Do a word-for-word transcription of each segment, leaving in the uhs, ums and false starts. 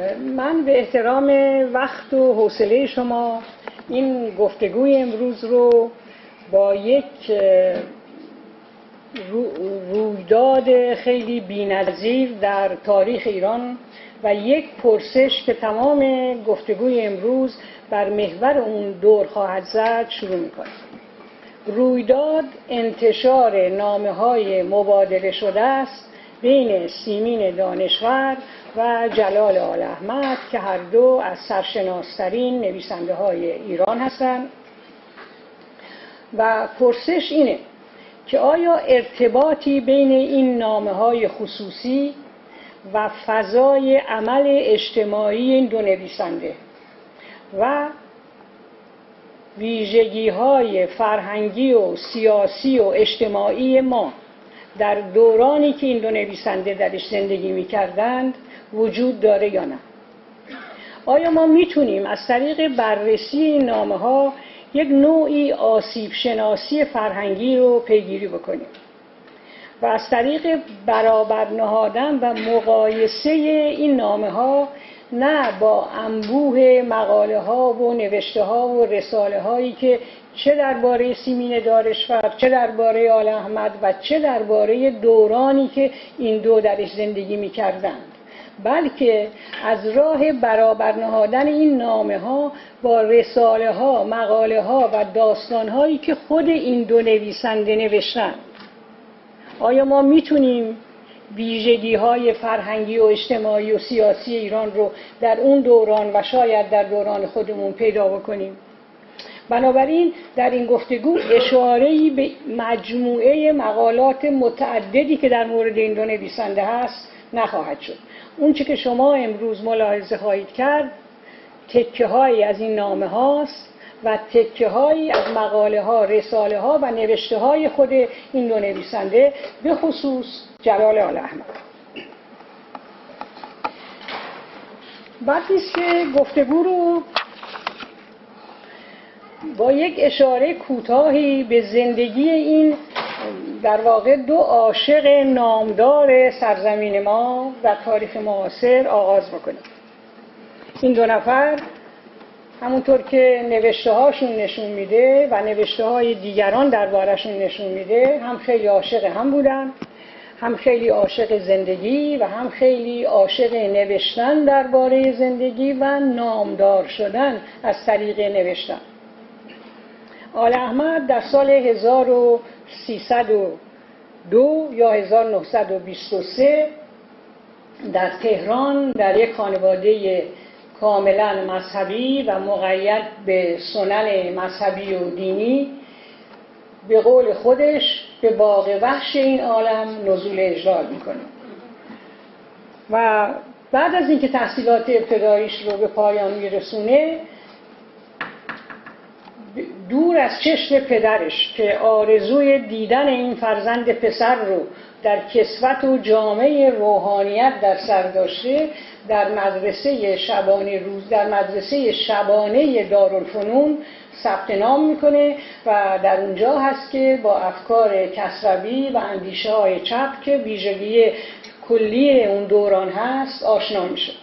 من به احترام وقت و حوصله شما این گفتگوی امروز رو با یک رویداد خیلی بی‌نظیر در تاریخ ایران و یک پرسش که تمام گفتگوی امروز بر محور اون دور خواهد زد شروع می‌کنم. رویداد انتشار نامه‌های مبادله شده است بین سیمین دانشور و جلال آل احمد که هر دو از سرشناس‌ترین نویسنده های ایران هستند و پرسش اینه که آیا ارتباطی بین این نامه‌های خصوصی و فضای عمل اجتماعی این دو نویسنده و ویژگی‌های فرهنگی و سیاسی و اجتماعی ما در دورانی که این دو نویسنده درش زندگی می‌کردند وجود داره یا نه؟ آیا ما میتونیم از طریق بررسی این نامه‌ها یک نوعی آسیب شناسی فرهنگی رو پیگیری بکنیم و از طریق برابر نهادن و مقایسه این نامه‌ها نه با انبوه مقاله ها و نوشته ها و رساله هایی که چه درباره سیمین دانشور، چه درباره آل احمد و چه درباره دورانی که این دو درش زندگی می کردند، بلکه از راه برابر نهادن این نامه ها با رساله ها، مقاله ها و داستان هایی که خود این دو نویسنده نوشتند. آیا ما میتونیم ویژگی های فرهنگی و اجتماعی و سیاسی ایران رو در اون دوران و شاید در دوران خودمون پیدا بکنیم؟ بنابراین در این گفتگو اشاره‌ای به مجموعه مقالات متعددی که در مورد این دو نویسنده هست نخواهد شد. اون چه که شما امروز ملاحظه خواهید کرد تکه هایی از این نامه هاست و تکه هایی از مقاله ها، رساله ها و نوشته های خود این دو نویسنده، به خصوص جلال آل احمد. بعد نیست که گفتگو رو با یک اشاره کوتاهی به زندگی این در واقع دو عاشق نامدار سرزمین ما در تاریخ معاصر آغاز بکنیم. این دو نفر همونطور که نوشته هاشون نشون میده و نوشته های دیگران دربارشون نشون میده هم خیلی عاشق هم بودن، هم خیلی عاشق زندگی و هم خیلی عاشق نوشتن درباره زندگی و نامدار شدن از طریق نوشتن. آل احمد در سال هزار و سیصد و دو یا هزار و نهصد و بیست و سه در تهران در یک خانواده کاملا مذهبی و مقید به سنن مذهبی و دینی به قول خودش به باغ وحش این عالم نزول اجلال میکنه و بعد از اینکه تحصیلات ابتداییش رو به پایان میرسونه دور از چشم پدرش که آرزوی دیدن این فرزند پسر رو در کسوت و جامعه روحانیت در سر داشته در مدرسه شبانه روز در مدرسه شبانه دارالفنون ثبت نام میکنه و در اونجا هست که با افکار کسروی و اندیشه های چپ که ویژگی کلی اون دوران هست آشنا میشه.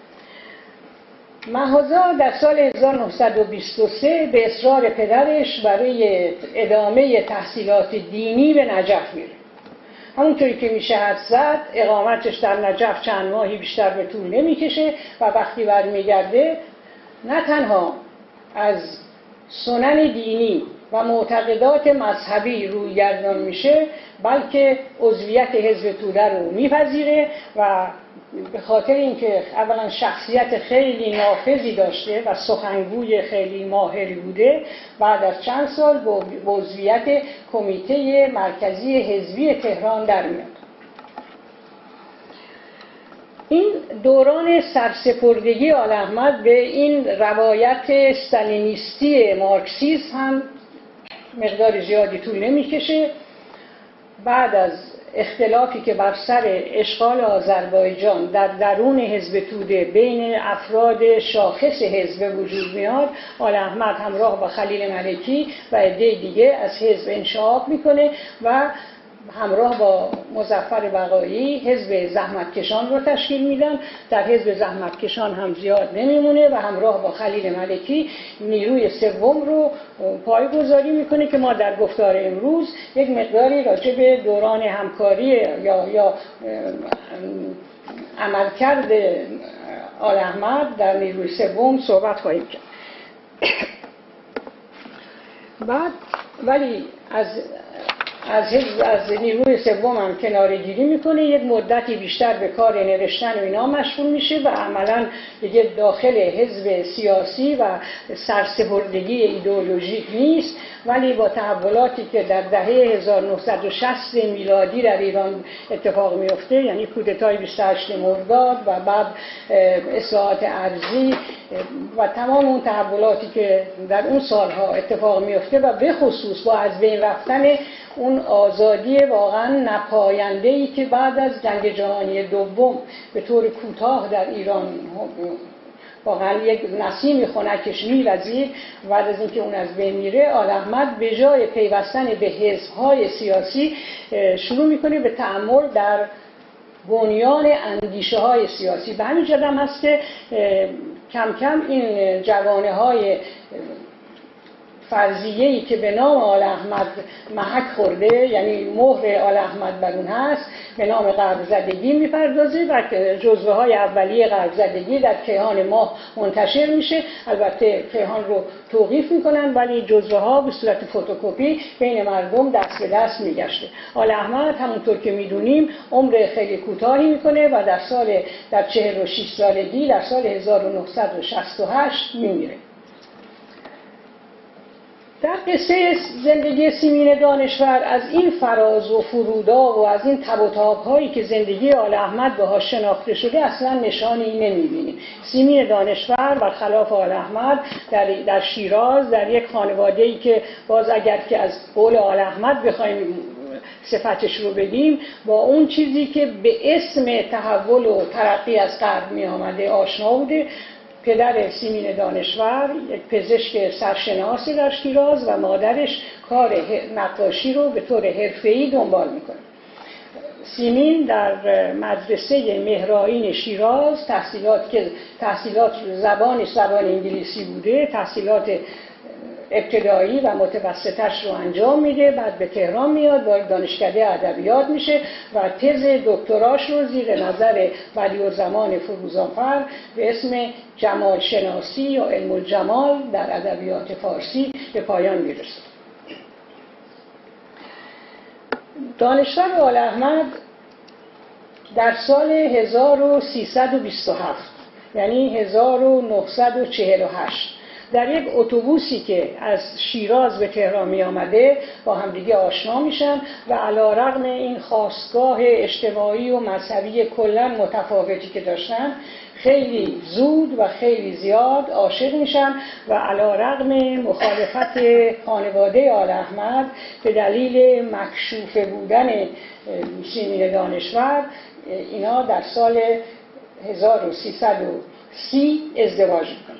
مهازا در سال هزار و نهصد و بیست و سه به اصرار پدرش برای ادامه تحصیلات دینی به نجف میره. همونطوری که میشه حد زد اقامتش در نجف چند ماهی بیشتر به طول نمیکشه و وقتی برمیگرده نه تنها از سنن دینی و معتقدات مذهبی روی گردان میشه بلکه عضویت حزب توده رو میپذیره و به خاطر اینکه اولا شخصیت خیلی نافذی داشته و سخنگوی خیلی ماهری بوده بعد از چند سال با عضویت کمیته مرکزی حزبی تهران در میاد. این دوران سرسپردگی آل احمد به این روایت استالینیستی مارکسیسم هم مقدار زیادی طول نمیکشه. بعد از اختلافی که بر سر اشغال آذربایجان در درون حزب توده بین افراد شاخص حزب وجود میاد، آل احمد همراه با خلیل ملکی و عده دیگه از حزب انشعاب میکنه و همراه با مظفر بقایی حزب زحمتکشان رو تشکیل میدن. در حزب زحمتکشان هم زیاد نمیمونه و همراه با خلیل ملکی نیروی سوم رو پایه‌گذاری میکنه که ما در گفتار امروز یک مقداری راجع به دوران همکاری یا یا عملکرد آل احمد در نیروی سوم صحبت خواهیم کرد. بعد ولی از از از نیروی سوم هم کناره‌گیری میکنه، یک مدتی بیشتر به کار نوشتن و اینا مشغول میشه و عملاً دیگه داخل حزب سیاسی و سرسپردگی ایدئولوژیک نیست، ولی با تحولاتی که در دهه هزار و نهصد و شصت میلادی در ایران اتفاق میفته، یعنی کودتای بیست و هشت مرداد و بعد اصلاحات ارضی و تمام اون تحولاتی که در اون سالها اتفاق میفته و به خصوص با از بین رفتن اون آزادی واقعا نپاینده‌ای که بعد از جنگ جهانی دوم به طور کوتاه در ایران واقعا یک نسیم خنکش می‌وزید، بعد از اینکه اون از بین میره، آل احمد به جای پیوستن به حزب‌های سیاسی شروع میکنه به تأمل در بنیان اندیشه‌های سیاسی. به همین جهت هم هست که کم کم این جوانه‌های فرضیه‌ای که به نام آل احمد محک خورده، یعنی مهر آل احمد بر اون هست، به نام غرب زدگی میپردازه و جزوه های اولیه غرب زدگی در کیهان ماه منتشر میشه. البته کیهان رو توقیف میکنن ولی جزوه ها به صورت فتوکپی بین مردم دست به دست میگشته. آل احمد همونطور که میدونیم عمر خیلی کوتاهی میکنه و در سال در چهل و شش سالگی در سال هزار و نهصد و شصت و هشت میمیره. در قصه زندگی سیمین دانشور از این فراز و فرودا و از این تب و تاب‌هایی که زندگی آل احمد باهاش شناخته شده اصلا نشانی نمی‌بینیم. سیمین دانشور برخلاف آل احمد در در شیراز در یک خانواده‌ای که باز اگر که از قول آل احمد بخوایم صفتش رو بگیم با اون چیزی که به اسم تحول و ترقی از غرب می آمده آشنا بوده. پدر سیمین دانشور یک پزشک سرشناسی در شیراز و مادرش کار نقاشی رو به طور حرفه‌ای دنبال میکنه. سیمین در مدرسه مهرآیین شیراز تحصیلات که تحصیلات زبانش زبان انگلیسی بوده، تحصیلات ابتدایی و متوسطش رو انجام میده. بعد به تهران میاد، وارد دانشکده ادبیات میشه و تز دکتراش رو زیر نظر بلی‌الزمان فروزانفر به اسم جمال شناسی یا علم الجمال در ادبیات فارسی به پایان میرسه. دانشور آل احمد در سال هزار و سیصد و بیست و هفت یعنی هزار و نهصد و چهل و هشت در یک اتوبوسی که از شیراز به تهران می آمده با همدیگه آشنا میشن و علی‌رغم این خاستگاه اجتماعی و مذهبی کلاً متفاوتی که داشتن خیلی زود و خیلی زیاد عاشق میشن و علی‌رغم مخالفت خانواده آل احمد به دلیل مکشوفه بودن سیمین دانشور اینا در سال هزار و سیصد و سی ازدواج میکنن.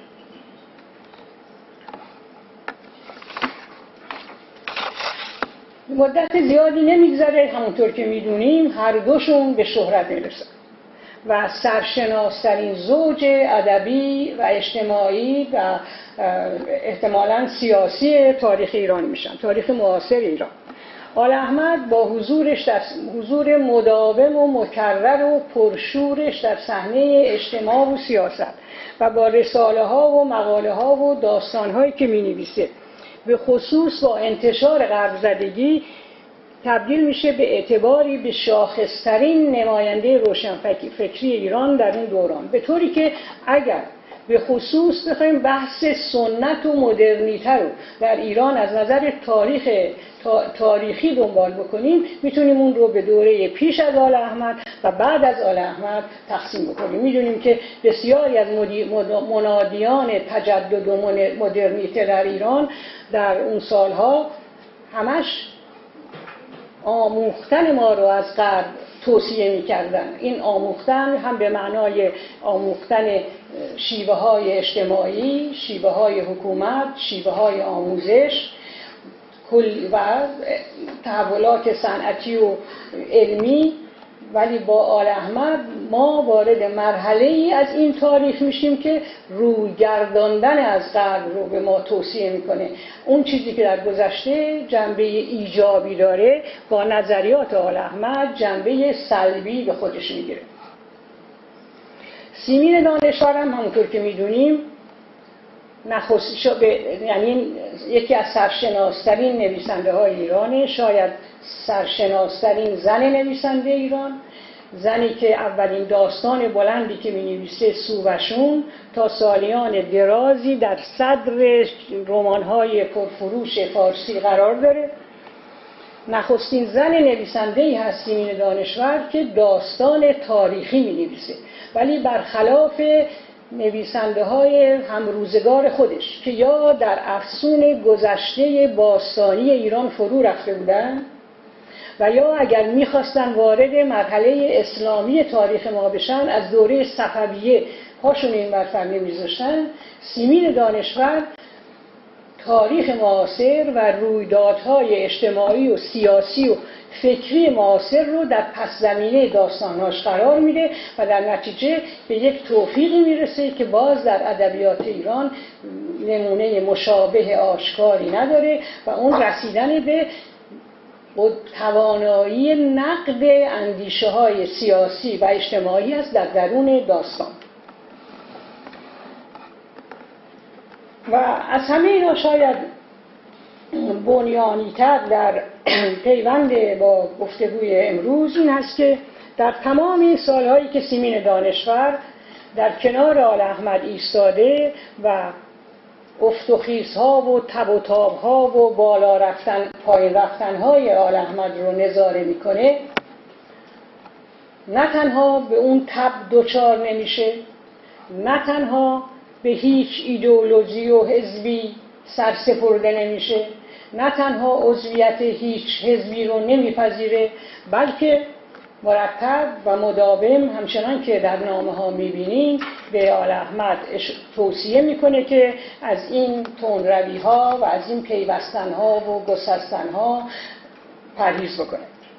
مدت زیادی نمیگذره، همونطور که میدونیم هر دوشون به شهرت میرسن و سرشناسترین زوج ادبی و اجتماعی و احتمالاً سیاسی تاریخ ایران میشن، تاریخ معاصر ایران. آل احمد با حضورش در حضور مداوم و مکرر و پرشورش در صحنه اجتماع و سیاست و با رساله ها و مقاله ها و داستان هایی که می نویسه به خصوص با انتشار غرب زدگی تبدیل میشه به اعتباری به شاخصترین نماینده روشنفکری ایران در این دوران، به طوری که اگر به خصوص بخوایم بحث سنت و مدرنیته رو در ایران از نظر تاریخ تاریخی دنبال بکنیم میتونیم اون رو به دوره پیش از آل احمد و بعد از آل احمد تقسیم بکنیم. میدونیم که بسیاری از منادیان تجدد و مدرنیته در ایران در اون سالها همش آموختن ما رو از غرب توصیه می‌کردن. این آموختن هم به معنای آموختن شیوه های اجتماعی، شیوه های حکومت، شیوه های آموزش کل و تحولات صنعتی و علمی، ولی با آل احمد ما وارد مرحله ای از این تاریخ میشیم که رویگرداندن از غرب رو به ما توصیه میکنه. اون چیزی که در گذشته جنبه ایجابی داره با نظریات آل احمد جنبه سلبی به خودش میگیره. سیمین دانشور هم همونطور که میدونیم نخست یعنی یکی از سرشناس‌ترین نویسنده های ایرانه، شاید سرشناس‌ترین زن نویسنده ایران، زنی که اولین داستان بلندی که می‌نویسه سووشون تا سالیان درازی در صدر رمان‌های پرفروش فارسی قرار داره. نخستین زن نویسنده‌ای هست سیمین دانشور که داستان تاریخی می‌نویسه، ولی برخلاف نویسنده های همروزگار خودش که یا در افسون گذشته باستانی ایران فرو رفته بودن و یا اگر میخواستن وارد مرحله اسلامی تاریخ ما بشن از دوره صفویه پاشون این برفر نمیذاشتن، سیمین دانشور تاریخ معاصر و رویدادهای اجتماعی و سیاسی و فکری معاصر رو در پس زمینه داستانهاش قرار میده و در نتیجه به یک توفیقی میرسه که باز در ادبیات ایران نمونه مشابه آشکاری نداره و اون رسیدن به توانایی نقد اندیشه های سیاسی و اجتماعی است در درون داستان. و از همه اینا شاید بنیانی‌تر در پیوند با گفتگوی امروز این هست که در تمام این سالهایی که سیمین دانشور در کنار آل احمد ایستاده و افت و خیزها و تب و تابها و بالا رفتن پایین رفتنهای آل احمد رو نظاره میکنه، نه تنها به اون تب دوچار نمیشه، نه تنها به هیچ ایدئولوژی و حزبی سرسپرده نمیشه، نه تنها عضویت هیچ حزبی رو نمیپذیره، بلکه مرتب و مداوم همچنان که در نامه ها میبینیم به آل احمد توصیه میکنه که از این تندروی ها و از این پیوستن ها و گسستن ها پرهیز بکنه.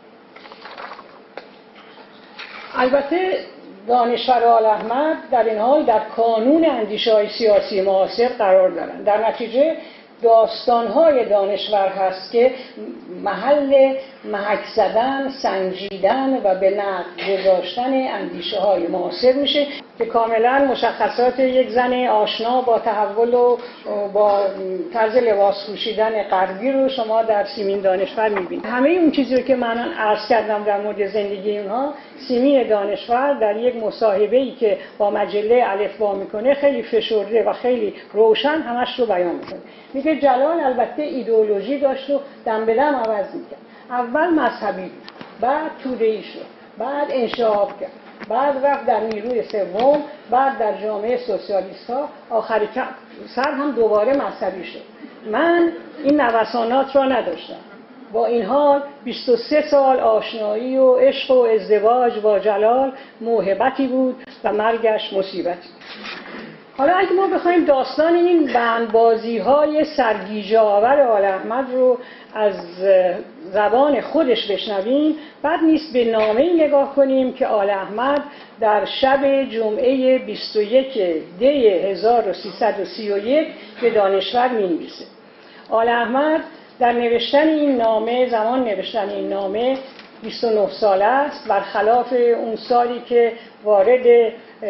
البته دانشور آل احمد در این حال در کانون اندیشه های سیاسی معاصر قرار دارند. در نتیجه داستان‌های دانشور هست که محل محک زدن، سنجیدن و به نقد گذاشتن اندیشه‌های معاصر میشه که کاملا مشخصات یک زن آشنا با تحول و با طرز لباس پوشیدن غربی رو شما در سیمین دانشور میبینید. همه اون چیزی رو که من عرض کردم در مورد زندگی اونها، سیمین دانشور در یک مصاحبه‌ای که با مجله الفبا میکنه خیلی فشرده و خیلی روشن همش رو بیان میکنه. میگه جلال البته ایدئولوژی داشت و دم به دم عوض میکرد. اول مذهبی بود، بعد توده‌ای شد، بعد انشعاب کرد، بعد رفت در نیروی سوم، بعد در جامعه سوسیالیست ها، آخری سر هم دوباره مذهبی شد. من این نوسانات را نداشتم. با این حال بیست و سه سال آشنایی و عشق و ازدواج با جلال موهبتی بود و مرگش مصیبتی. حالا اگه ما بخوایم داستان این بندبازی های سرگیجه آور آل احمد رو از زبان خودش بشنویم، بعد نیست به نامه‌ای نگاه کنیم که آل احمد در شب جمعه بیست و یک دی هزار و سیصد و سی و یک به دانشور می‌نویسه. آل احمد در نوشتن این نامه، زمان نوشتن این نامه بیست و نه ساله است، برخلاف اون سالی که وارد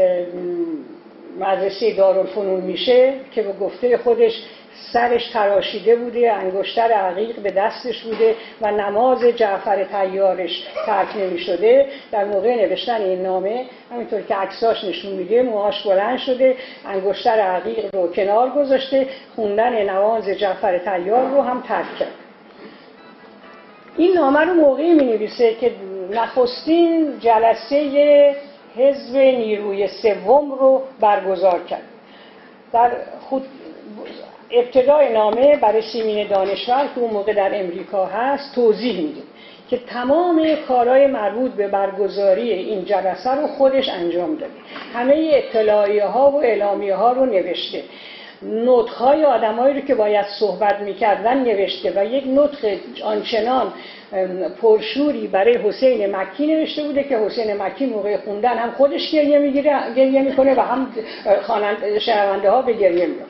مدرسه دارالفنون میشه که به گفته خودش سرش تراشیده بوده، انگشتر عقیق به دستش بوده و نماز جعفر طیارش ترک نمی شده. در موقع نوشتن این نامه همینطور که عکساش نشون میده موهاش بلند شده، انگشتر عقیق رو کنار گذاشته، خوندن نماز جعفر طیار رو هم ترک کرد. این نامه رو موقعی می نویسه که نخستین جلسه حزب نیروی سوم رو برگزار کرد. در خود ابتدای نامه برای سیمین دانشور که اون موقع در امریکا هست توضیح میده که تمام کارهای مربوط به برگزاری این جلسه رو خودش انجام داده. همه اطلاعیه ها و اعلامیه ها رو نوشته. نطق‌های آدمایی رو که باید صحبت می‌کردن نوشته و یک نطق آنچنان پرشوری برای حسین مکی نوشته بوده که حسین مکی موقع خوندن هم خودش گریه میگیره گریه میکنه و هم خواننده شنونده ها به گریه میاد.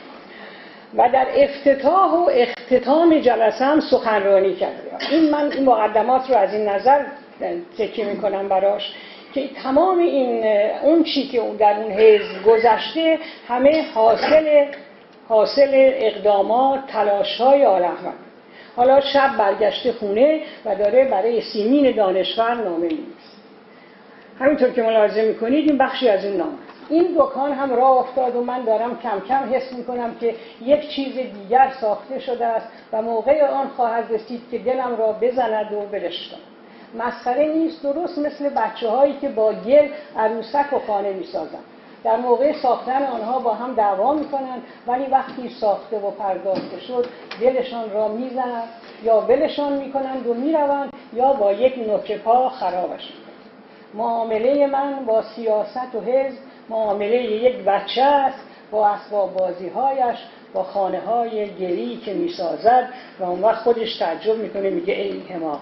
و در افتتاح و اختتام جلسه هم سخنرانی کرده. این من این مقدمات رو از این نظر تکیه میکنم براش که تمام این اون چی که اون در اون حزب گذشته همه حاصل حاصل اقدامات تلاش‌های آل احمد. حالا شب برگشته خونه و داره برای سیمین دانشور نامه می‌نویسه. همینطور که ملاحظه می‌کنید این بخشی از اون نامه. این دکان هم راه افتاد و من دارم کم کم حس می‌کنم که یک چیز دیگر ساخته شده است و موقع آن خواهد رسید که دلم را بزند و بلش کنم. مسخره نیست، درست مثل بچه‌هایی که با گل عروسک و خانه می‌سازند. در موقع ساختن آنها با هم دعوا میکنن ولی وقتی ساخته و پرداخته شد دلشان را میزنند یا ولشان میکنند و میروند یا با یک نوک پا خرابش میکنند. معامله من با سیاست و حزب معامله یک بچه است با اسباب بازی‌هایش، با خانه‌های گلی که میسازد و اون وقت خودش تعجب میکنه میگه ای حماقت.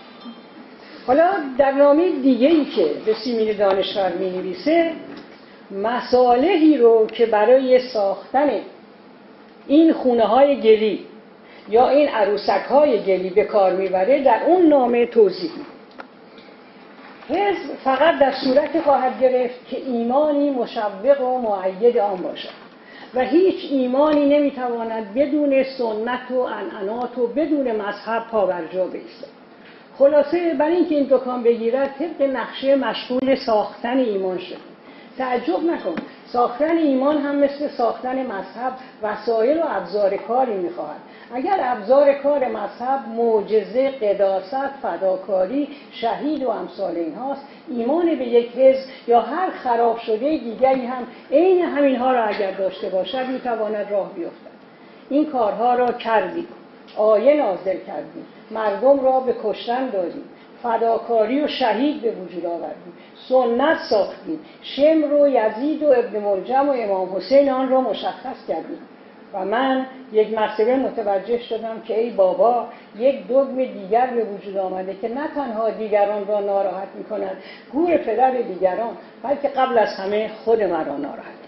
حالا در نامه دیگه‌ای که به سیمین دانشور می‌نویسه مصالحی رو که برای ساختن این خونه‌های گلی یا این عروسک‌های گلی به کار میبره در اون نامه توضیح میده. حزب فقط در صورتی خواهد گرفت که ایمانی مشوق و مؤید آن باشد و هیچ ایمانی نمیتواند بدون سنت و عنعنات و بدون مذهب پابرجا بایستد. خلاصه برای اینکه این دکان بگیرد طبق نقشه مشغول ساختن ایمان شد. تعجب نکن، ساختن ایمان هم مثل ساختن مذهب وسایل و ابزار کاری میخواهد. اگر ابزار کار مذهب معجزه، قداست، فداکاری، شهید و امثال اینهاست، ایمان به یک حزب یا هر خراب شده دیگری هم عین همینها را اگر داشته باشد میتواند راه بیفتد. این کارها را کردیم، آیه نازل کردیم، مردم را به کشتن دادیم، فداکاری و شهید به وجود آوردیم، سنت ساختیم، شمر و یزید و ابن ملجم و امام حسین آن را مشخص کردیم. و من یک مرتبه متوجه شدم که ای بابا، یک دگم دیگر به وجود آمده که نه تنها دیگران را ناراحت می کند، گور پدر دیگران، بلکه قبل از همه خود من را ناراحت.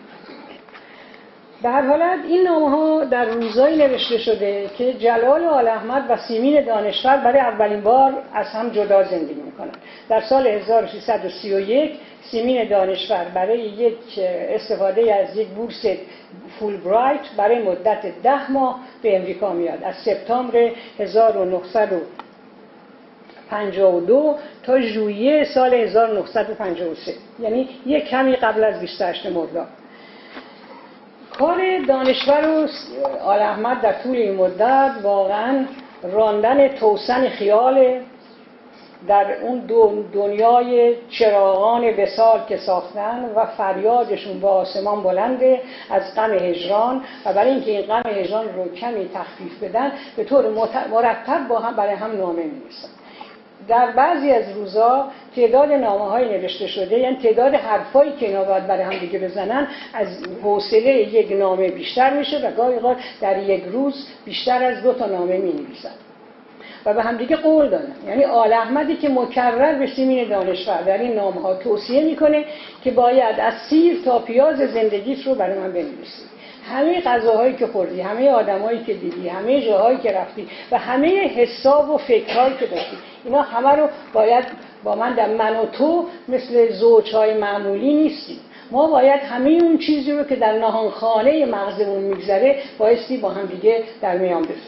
به هر حالت این نامه ها در روزایی نوشته شده که جلال آل احمد و سیمین دانشور برای اولین بار از هم جدا زندگی میکنند. در سال هزار و سیصد و سی و یک سیمین دانشور برای یک استفاده از یک بورس فولبرایت برای مدت ده ماه به امریکا میاد. از سپتامبر هزار و نهصد و پنجاه و دو تا ژوئیه سال هزار و نهصد و پنجاه و سه، یعنی یک کمی قبل از بیست و هشتم مرداد. کار دانشور و آل احمد در طول این مدت واقعا راندن توسن خیال در اون دنیای چراغان وصال که ساختن و فریادشون با آسمان بلنده از غم هجران و برای اینکه این غم هجران رو کمی تخفیف بدن به طور مرتب با هم برای هم نامه می‌نویسن. در بعضی از روزا تعداد نامه‌های نوشته شده، یعنی تعداد حرفایی که اینا باید برای هم دیگه بزنن، از حوصله یک نامه بیشتر میشه و گاهی اوقات در یک روز بیشتر از دو تا نامه می‌نویسن و به هم دیگه قول دادن. یعنی آل احمدی که مکرر به سیمین دانشور در این نامه‌ها توصیه میکنه که باید از سیر تا پیاز زندگیت رو برای من بنویسی. همه غذاهایی که خوردی، همه آدمایی که دیدی، همه جاهایی که رفتی و همه حساب و فکرهایی که داشتی، اینا همه رو باید با من در من و تو مثل زوجهای معمولی نیستیم. ما باید همه اون چیزی رو که در نهانخانه مغزمون میگذره بایستی با هم دیگه در میان بذاریم.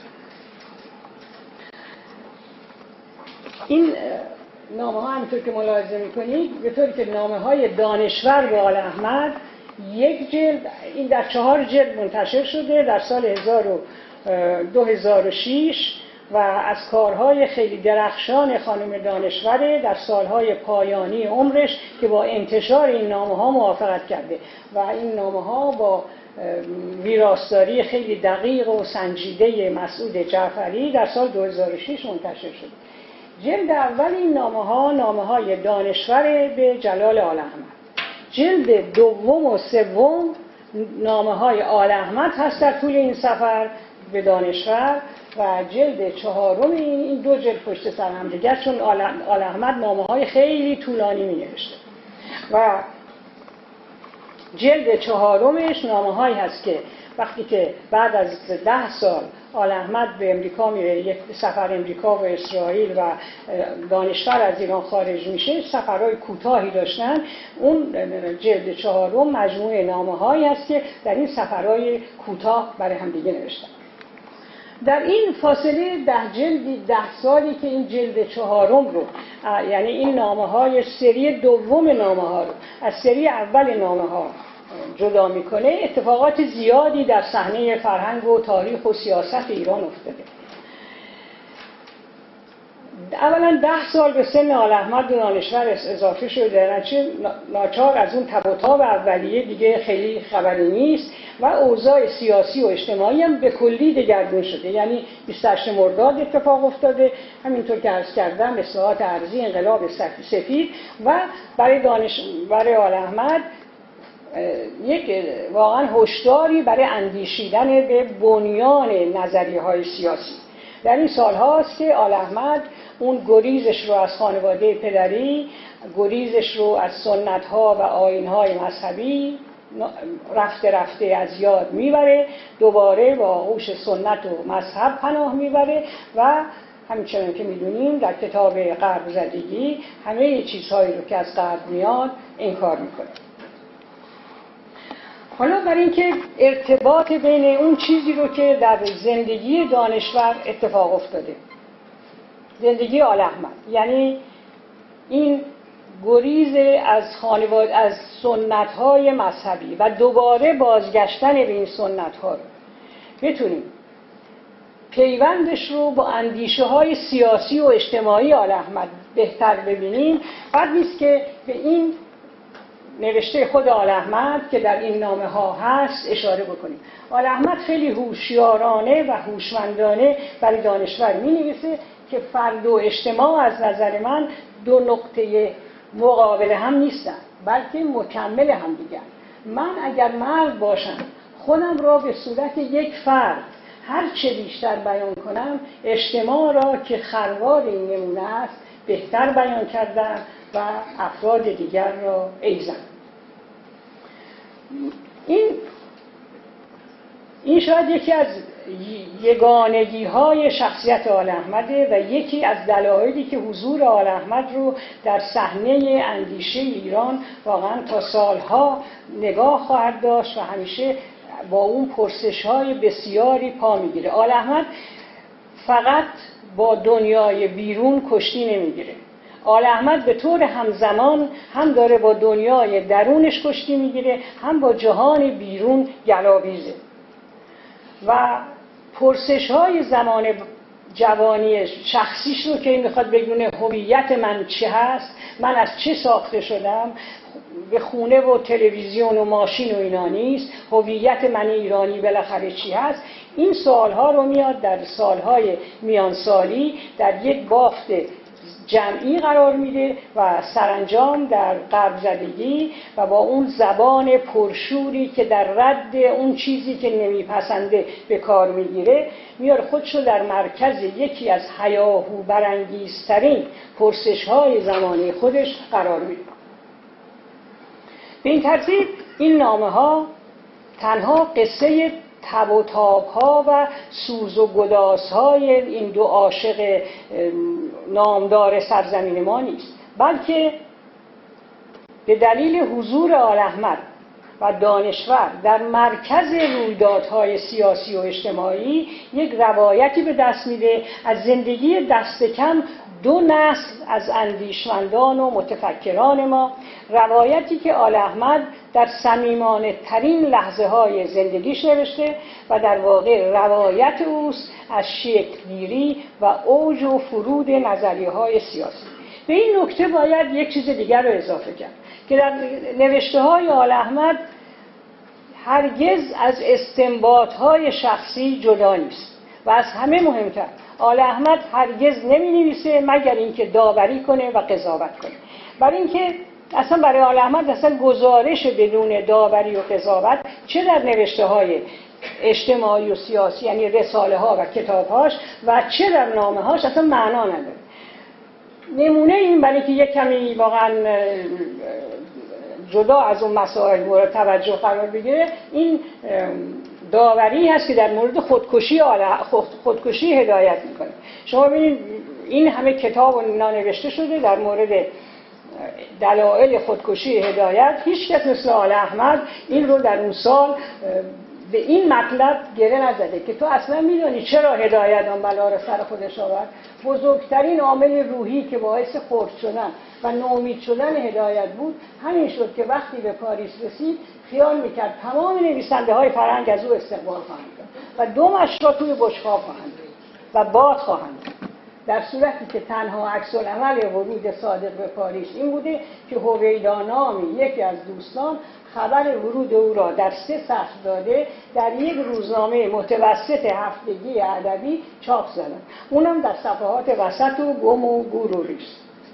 این نامه ها همینطور که ملاحظه میکنید به طوری که نامه های دانشور به آل احمد یک جلد، این در چهار جلد منتشر شده در سال دو هزار و شش و از کارهای خیلی درخشان خانم دانشوره در سالهای پایانی عمرش که با انتشار این نامه ها موافقت کرده و این نامه ها با ویراستاری خیلی دقیق و سنجیده مسعود جعفری در سال دو هزار و شش منتشر شد. جلد اول این نامه ها نامه های دانشور به جلال آل احمد، جلد دوم و سوم نامه های آل احمد هست در طول این سفر به دانشور و جلد چهارم این دو جلد پشت سر هم دیگر، چون آل احمد نامه های خیلی طولانی می نوشته و جلد چهارمش نامه هایی هست که وقتی که بعد از ده سال آل احمد به امریکا میره، یک سفر امریکا و اسرائیل و دانشور از ایران خارج میشه، سفرهای کوتاهی داشتن. اون جلد چهارم مجموعه نامه هایی هست که در این سفرهای کوتاه برای هم دیگه نوشتن. در این فاصله ده جلدی ده سالی که این جلد چهارم رو، یعنی این نامه های سری دوم نامه ها رو از سری اول نامه ها جدا میکنه، اتفاقات زیادی در صحنه فرهنگ و تاریخ و سیاست ایران افتاده. اولا ده سال به سن آل احمد دانشور اضافه شده، درنچه ناچار از اون تب و تاب اولیه دیگه خیلی خبری نیست و اوضاع سیاسی و اجتماعی هم به کلی دگرگون شده. یعنی بیست و هشتم مرداد اتفاق افتاده، همینطور که عرض کردم اصلاحات ارضی، انقلاب سفید و برای دانش برای آل احمد یک واقعا هشداری برای اندیشیدن به بنیان نظریه‌های سیاسی. در این سال هاست که آل احمد اون گریزش رو از خانواده پدری، گریزش رو از سنت ها و آیین های مذهبی رفته رفته از یاد میبره، دوباره با آغوش سنت و مذهب پناه میبره و همچنان که میدونیم در کتاب غرب زدگی همه چیزهایی رو که از غرب میاد انکار میکنه. حالا برای اینکه ارتباط بین اون چیزی رو که در زندگی دانشور اتفاق افتاده، زندگی آل احمد، یعنی این گریز از خانواده از سنت‌های مذهبی و دوباره بازگشتن به این سنت‌ها رو بتونیم پیوندش رو با اندیشه‌های سیاسی و اجتماعی آل احمد بهتر ببینیم، بعد نیست که به این نوشته خود آل احمد که در این نامه ها هست اشاره بکنیم. آل احمد خیلی هوشیارانه و هوشمندانه برای دانشور می نویسه که فرد و اجتماع از نظر من دو نقطه مقابل هم نیستن، بلکه مکمل هم دیگر. من اگر مرد باشم خودم را به صورت یک فرد هر چه بیشتر بیان کنم، اجتماع را که خروار این نمونه است بهتر بیان کردم و افراد دیگر را ایزن. این این شاید یکی از یگانگی های شخصیت آل احمده و یکی از دلایلی که حضور آل احمد رو در صحنه اندیشه ایران واقعا تا سالها نگاه خواهد داشت و همیشه با اون پرسش های بسیاری پا میگیره. آل احمد فقط با دنیای بیرون کشتی نمیگیره. آل احمد به طور همزمان هم داره با دنیای درونش کشتی میگیره، هم با جهان بیرون گلاویزه و پرسش های زمان جوانی شخصیش رو که میخواد بدونه هویت من چه هست، من از چه ساخته شدم، به خونه و تلویزیون و ماشین و اینا نیست، هویت من ایرانی بالاخره چی هست، این سوالها رو میاد در سالهای میانسالی در یک بافت جمعی قرار میده و سرانجام در غرب زدگی و با اون زبان پرشوری که در رد اون چیزی که نمیپسنده به کار میگیره میاره خودشو در مرکز یکی از هیاهو برانگیزترین پرسش‌های زمانه خودش قرار میده. به این ترتیب این نامه‌ها تنها قصه تب و تاب‌ها و سوز و گدازهای این دو عاشق نامدار سرزمین ما نیست، بلکه به دلیل حضور آل احمد و دانشور در مرکز رویدادهای سیاسی و اجتماعی یک روایتی به دست میده از زندگی دست کم دو نسل از اندیشمندان و متفکران ما، روایتی که آل احمد در صمیمانه ترین لحظه های زندگیش نوشته و در واقع روایت اوست از شکل‌گیری و اوج و فرود نظریه های سیاسی. به این نکته باید یک چیز دیگر رو اضافه کرد که در نوشته های آل احمد هرگز از استنباط های شخصی جدا نیست و از همه مهمتر آل احمد هرگز نمی نویسه مگر اینکه داوری کنه و قضاوت کنه. برای اینکه اصلا برای آل احمد اصلا گزارش بدون داوری و قضاوت چه در نوشته های اجتماعی و سیاسی یعنی رساله ها و کتاب هاش و چه در نامه هاش اصلا معنا نداره. نمونه این برای که یک کمی واقعا جدا از اون مسائل مورد توجه قرار بگیره این داوری هست که در مورد خودکشی خودکشی هدایت میکنه. شما ببینید این همه کتاب و نانوشته شده در مورد دلایل خودکشی هدایت، هیچ کس مثل آل احمد این رو در اون سال به این مطلب گره نزده که تو اصلا میدونی چرا هدایت آن بلا را سر خودش آورد. بزرگترین عامل روحی که باعث خرد شدن و ناامید شدن هدایت بود همین شد که وقتی به پاریس رسید خیال میکرد تمام نویسنده های فرهنگ از او استقبال خواهند کرد و دمش را توی بشقاب خواهند و باد خواهند. در صورتی که تنها عکس العمل ورود صادق به پاریس این بوده که هویدا نامی یکی از دوستان خبر ورود او را در سه سطر داده در یک روزنامه متوسط هفتگی ادبی چاپ زدن، اونم در صفحات وسط و گم و گور و ریش.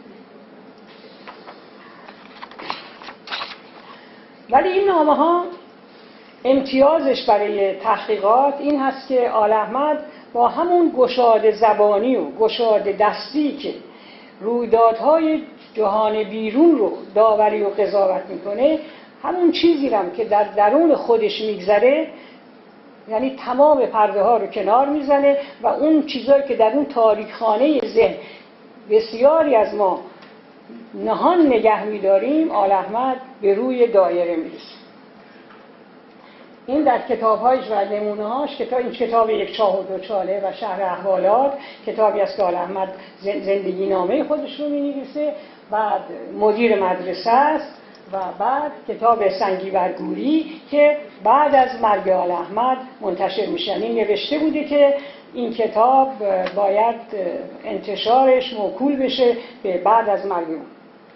ولی این نامه ها امتیازش برای تحقیقات این هست که آل احمد با همون گشاد زبانی و گشاد دستی که رویدادهای جهان بیرون رو داوری و قضاوت میکنه، همون چیزی هم که در درون خودش میگذره، یعنی تمام پرده ها رو کنار میزنه و اون چیزایی که در اون تاریکخانه ذهن بسیاری از ما نهان نگه میداریم، آل احمد به روی دایره میرسه. این در کتاب‌هایش و نمونه‌هاش، کتاب این کتاب یک چاه و دو چاله و شهر احوالات، کتابی است که آل احمد زندگی نامه خودش رو می‌نویسه، بعد مدیر مدرسه است و بعد کتاب سنگی برگوری که بعد از مرگ آل احمد منتشر میشه. این نوشته بوده که این کتاب باید انتشارش موکول بشه به بعد از مرگ اون.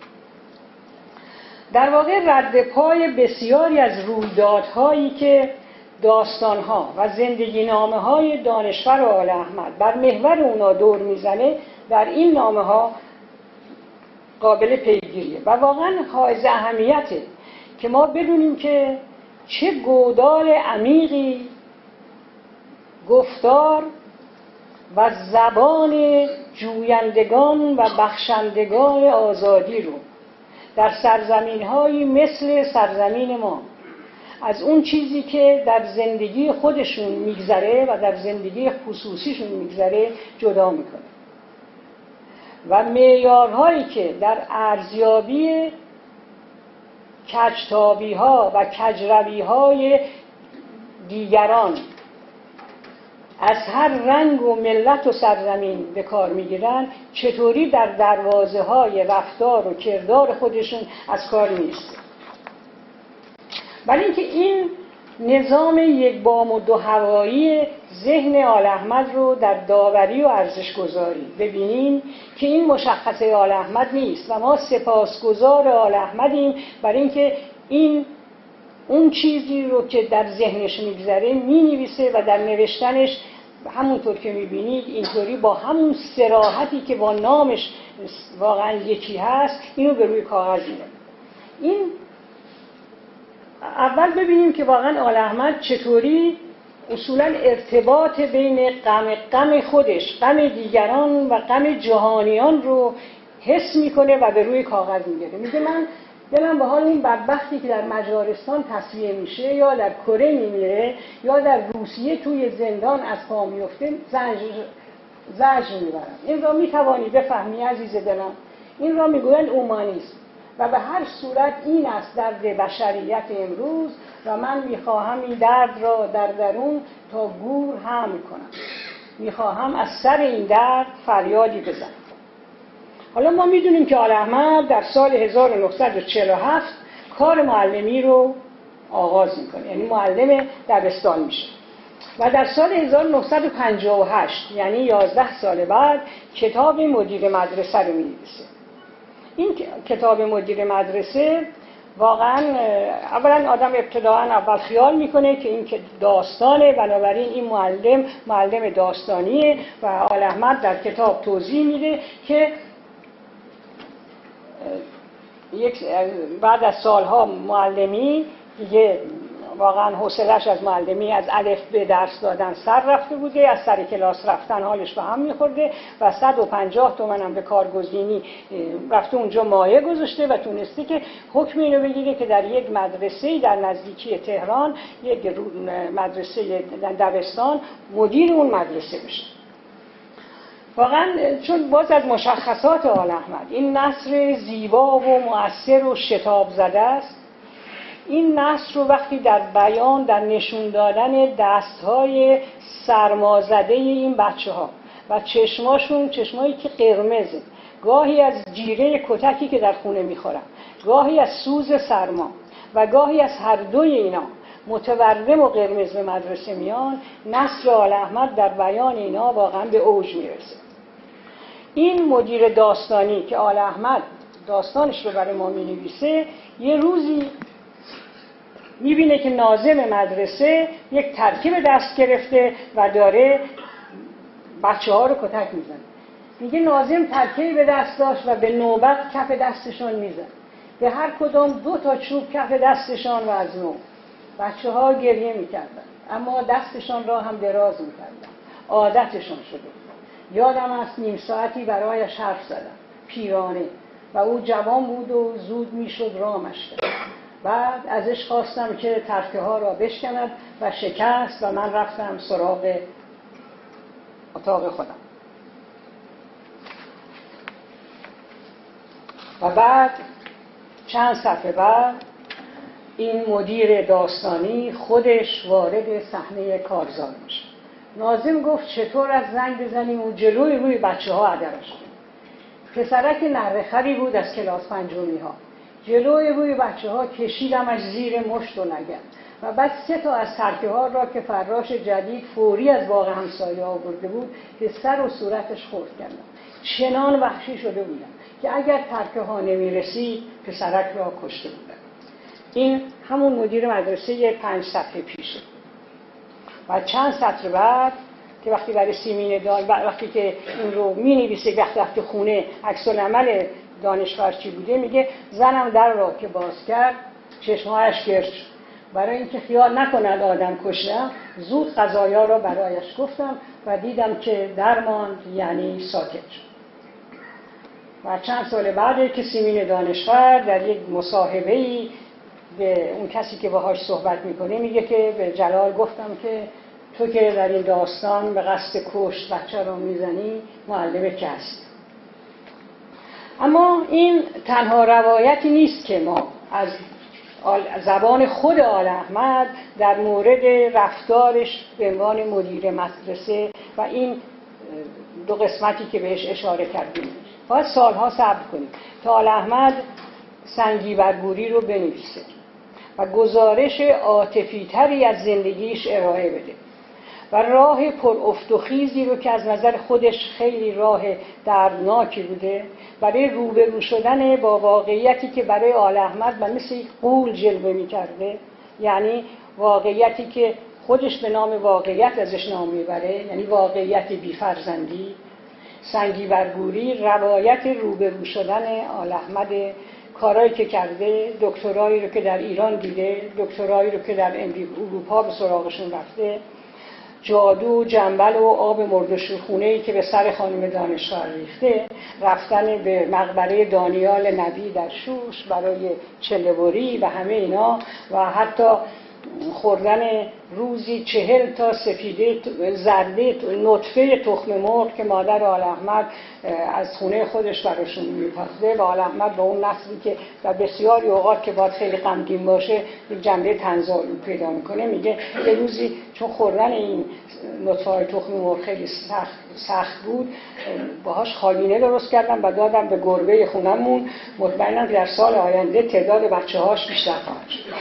در واقع رد پای بسیاری از رویدادهایی که داستانها و زندگی نامه های دانشور آل احمد بر محور اونا دور میزنه در این نامه ها قابل پیگیریه و واقعا حائز اهمیته که ما بدونیم که چه گودال عمیقی گفتار و زبان جویندگان و بخشندگان آزادی رو در سرزمین‌هایی مثل سرزمین ما از اون چیزی که در زندگی خودشون میگذره و در زندگی خصوصیشون میگذره جدا میکنه و معیارهایی که در ارزیابی کجتابی‌ها و کجروی‌های دیگران از هر رنگ و ملت و سرزمین به کار میگیرن چطوری در دروازه های رفتار و کردار خودشون از کار میسته. ولی اینکه این نظام یک بام و دو هوایی ذهن آل احمد رو در داوری و ارزش گذاری ببینیم که این مشخصه آل احمد نیست و ما سپاسگزار آل احمدیم برای اینکه این اون چیزی رو که در ذهنش میگذره مینویسه و در نوشتنش همونطور که میبینید اینطوری با همون صراحتی که با نامش واقعا یکی هست اینو به روی کاغذ میاره. این اول ببینیم که واقعا آل احمد چطوری اصولا ارتباط بین غم غم خودش، غم دیگران و غم جهانیان رو حس میکنه و به روی کاغذ میاره. میگه من دلم به حال این بدبختی که در مجارستان تصفیه میشه یا در کره میمیره یا در روسیه توی زندان از پا میفته زجر میبرم. این را میتوانی بفهمی عزیز دلم، این را میگوین اومانیسم و به هر صورت این است درد بشریت امروز و من میخواهم این درد را در درون تا گور حمل کنم، میخواهم از سر این درد فریادی بزنم. حالا ما میدونیم که آل احمد در سال هزار و نهصد و چهل و هفت کار معلمی رو آغاز میکنه، یعنی معلم دبستان میشه و در سال هزار و نهصد و پنجاه و هشت یعنی یازده سال بعد کتاب مدیر مدرسه رو می‌نویسه. این کتاب مدیر مدرسه واقعا اولا آدم ابتداعا اول خیال میکنه که این که داستانه، بنابراین این معلم معلم داستانیه و آل احمد در کتاب توضیح میده که یک بعد از سالها معلمی دیگه واقعا حوصله‌اش از معلمی از الف به درس دادن سر رفته بوده، از سر کلاس رفتن حالش به هم میخورده و صد و پنجاه تومن هم به کارگزینی رفته اونجا مایه گذاشته و تونسته که حکم اینو بگیره که در یک مدرسه در نزدیکی تهران، یک مدرسه دبستان، مدیر اون مدرسه بشه. واقعا چون باز از مشخصات آل احمد این نثر زیبا و مؤثر و شتاب زده است، این نثر رو وقتی در بیان، در نشون دادن دستهای سرمازده این بچه ها و چشماشون، چشمایی که قرمزه، گاهی از جیره کتکی که در خونه میخورن، گاهی از سوز سرما و گاهی از هر دوی اینا متورم و قرمز به مدرسه میان، نثر آل احمد در بیان اینا واقعا به اوج میرسه. این مدیر داستانی که آل احمد داستانش رو برای ما مینویسه، یه روزی میبینه که ناظم مدرسه یک ترکیب دست گرفته و داره بچه ها رو کتک میزنه. میگه ناظم ترکیب به دست داشت و به نوبت کف دستشان میزن، به هر کدام دو تا چوب کف دستشان و از نو. بچه ها گریه میکردن اما دستشان را هم دراز میکردن، عادتشان شده. یادم است نیم ساعتی برایش حرف زدم، پیرانه، و او جوان بود و زود میشد رامش کرد. بعد ازش خواستم که ترکه ها را بشکند و شکست و من رفتم سراغ اتاق خودم. و بعد چند صفحه بعد این مدیر داستانی خودش وارد صحنه کارزار میشه. ناظم گفت چطور از زنگ بزنیم و جلوی روی بچه ها عدرش کنیم. پسرک نرخری بود از کلاس پنجمی ها. جلوی روی بچه ها کشیدمش زیر مشت و لگد و بعد سه تا از ترکه ها را که فراش جدید فوری از باغ همسایه آورده بود به سر و صورتش خورد کردم. چنان وحشی شده بودم که اگر ترکه ها نمی رسید پسرک را کشته بودم. این همون مدیر مدرسه پنج صفحه پیشه. و چند سطر بعد که وقتی برای سیمین دان وقتی که این رو می نویسه، وقتی وقتی خونه عکس العمل دانشور چی بوده، میگه زنم در را که باز کرد چشمهایش گرد شد. برای اینکه خیال نکند آدم کشتم زود قضایا را برایش گفتم و دیدم که درمان یعنی ساکت شد. و چند سال بعد که سیمین دانشور در یک مصاحبه‌ای به اون کسی که باهاش صحبت میکنه میگه که به جلال گفتم که تو که در این داستان به قصد کشت بچه رو میزنی معلم که هست. اما این تنها روایتی نیست که ما از زبان خود آل احمد در مورد رفتارش به عنوان مدیر مدرسه و این دو قسمتی که بهش اشاره کردیم باید سالها صبر کنیم تا آل احمد سنگی برگوری رو بنویسه و گزارش عاطفی تری از زندگیش ارائه بده و راه پر افت و خیزی رو که از نظر خودش خیلی راه دردناکی بوده برای روبرو شدن با واقعیتی که برای آل احمد و مثل یک غول جلوه می‌کرده، یعنی واقعیتی که خودش به نام واقعیت ازش نام میبره، یعنی واقعیت بی‌فرزندی. سنگی برگوری روایت روبرو شدن آل احمد، کارهایی که کرده، دکترایی رو که در ایران دیده، دکترایی رو که در اروپا به سراغشون رفته، جادو، جنبل و آب مرد و شورخونه‌ای که به سر خانم دانشور ریخته، رفتن به مقبره دانیال نبی در شوش برای چله‌بری و همه اینا و حتی خوردن روزی چهل تا سفیده زرده نطفه تخم مرغ که مادر آل احمد از خونه خودش براشون میپخته و آل احمد با اون نسلی که در بسیاری اوقات که باید خیلی غمگین باشه یک جنبه طنزآلود پیدا میکنه، میگه یه روزی چون خوردن این نطفه تخم مرغ خیلی سخت سخت بود باهاش خالینه درست کردم و دادم به گربه خونمون، مطمئنم در سال آینده تعداد بچه‌هاش بیشتر خواهد شد.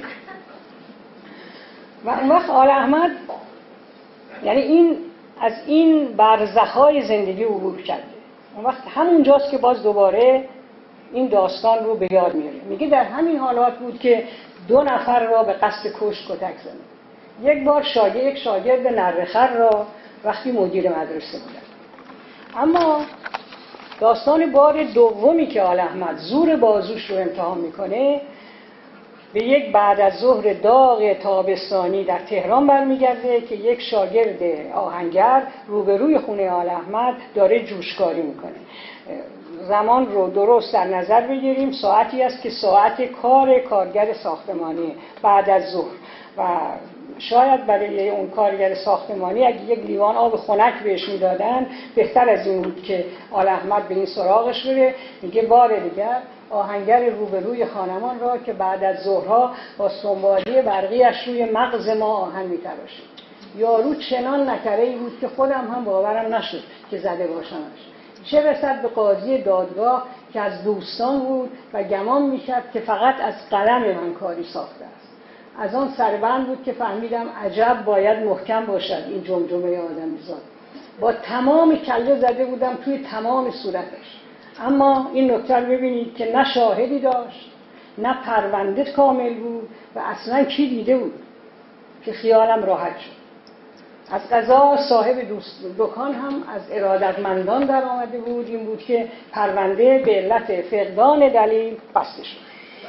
و اون وقت آل احمد یعنی این از این برزخ‌های زندگی عبور کرده. اون وقت همونجاست که باز دوباره این داستان رو به یاد میاره. میگه در همین حالات بود که دو نفر را به قصد کشت کتک زدن. یک بار شاگرد یک شاگرد نرخر را وقتی مدیر مدرسه بودن. اما داستان بار دومی که آل احمد زور بازوش رو امتحان میکنه به یک بعد از ظهر داغ تابستانی در تهران برمیگرده که یک شاگرد آهنگر روبروی خونه آل احمد داره جوشکاری میکنه. زمان رو درست در نظر بگیریم، ساعتی است که ساعت کار کارگر ساختمانی بعد از ظهر و شاید برای اون کارگر ساختمانی اگه یک لیوان آب خنک بهش میدادن بهتر از این بود که آل احمد به این سراغش بره. میگه بار دیگر آهنگر روبروی خانمان را که بعد از ظهرها با سنباده برقیش روی مغز ما آهن میتراشه. یارو چنان نکره‌ای بود که خودم هم باورم نشد که زده باشمش، چه رسد به قاضی دادگاه که از دوستان بود و گمان میکرد که فقط از قلم من کاری ساخته است. از آن سربند بود که فهمیدم عجب باید محکم باشد این جمجمه آدمیزاد. با تمام کله زده بودم توی تمام صورتش، اما این نکته رو ببینید که نه شاهدی داشت، نه پرونده کامل بود و اصلا کی دیده بود که خیالم راحت شد. از قضا صاحب دکان هم از ارادتمندان در آمده بود، این بود که پرونده به علت فقدان دلیل بسته شد.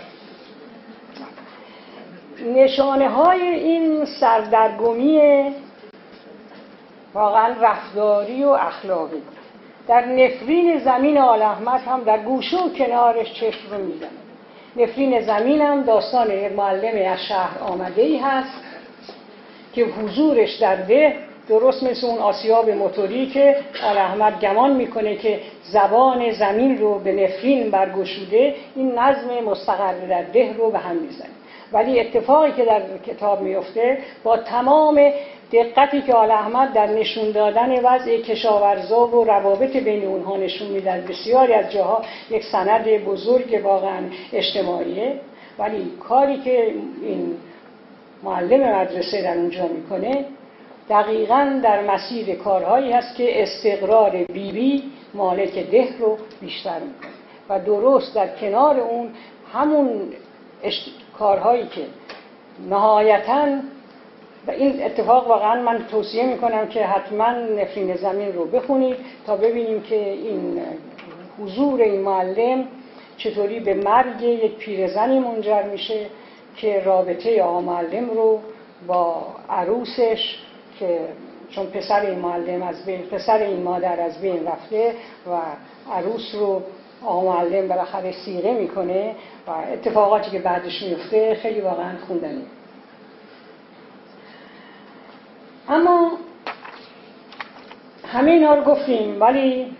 نشانه های این سردرگمی واقعا رفتاری و اخلاقی در نفرین زمین آل احمد هم در گوشه و کنارش چشم رو میزنه. نفرین زمین هم داستان یک معلم از شهر آمده ای هست که حضورش در ده درست مثل اون آسیاب موتوری که آل احمد گمان میکنه که زبان زمین رو به نفرین برگشوده، این نظم مستقر در ده رو به هم میزنه. ولی اتفاقی که در کتاب میفته با تمام دقتی که آل احمد در نشون دادن وضع کشاورزا و روابط بین اونها نشون میدن، بسیاری از جاها یک سند بزرگ واقعا اجتماعیه، ولی کاری که این معلم مدرسه در اونجا میکنه دقیقاً در مسیر کارهایی هست که استقرار بیبی بی مالک ده رو بیشتر میکنه و درست در کنار اون همون اشت... کارهایی که نهایتاً و این اتفاق واقعاً من توصیه میکنم که حتما نفرین زمین رو بخونید تا ببینیم که این حضور این معلم چطوری به مرگ یک پیرزنی منجر میشه که رابطه آقا معلم رو با عروسش که چون پسر این معلم از بین پسر این مادر از بین رفته و عروس رو آقا معلم بالاخره سیغه میکنه و اتفاقاتی که بعدش میفته خیلی واقعا خوندنی. اما همه اینا رو گفتیم، ولی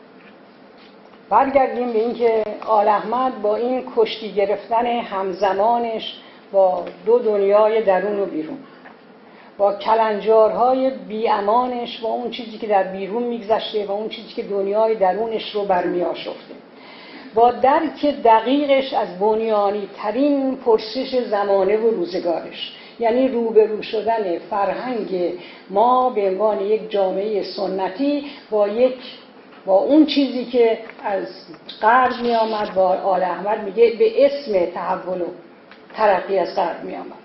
برگردیم به اینکه آل احمد با این کشتی گرفتن همزمانش با دو دنیای درون و بیرون، با کلنجارهای بیامانش و اون چیزی که در بیرون میگذشته و اون چیزی که دنیای درونش رو برمی‌آشفته، با درک دقیقش از بنیانی ترین پرسش زمانه و روزگارش، یعنی روبرو شدن فرهنگ ما به عنوان یک جامعه سنتی با یک با اون چیزی که از غرب می آمد. با آل احمد میگه به اسم تحول و ترقی از غرب می آمد.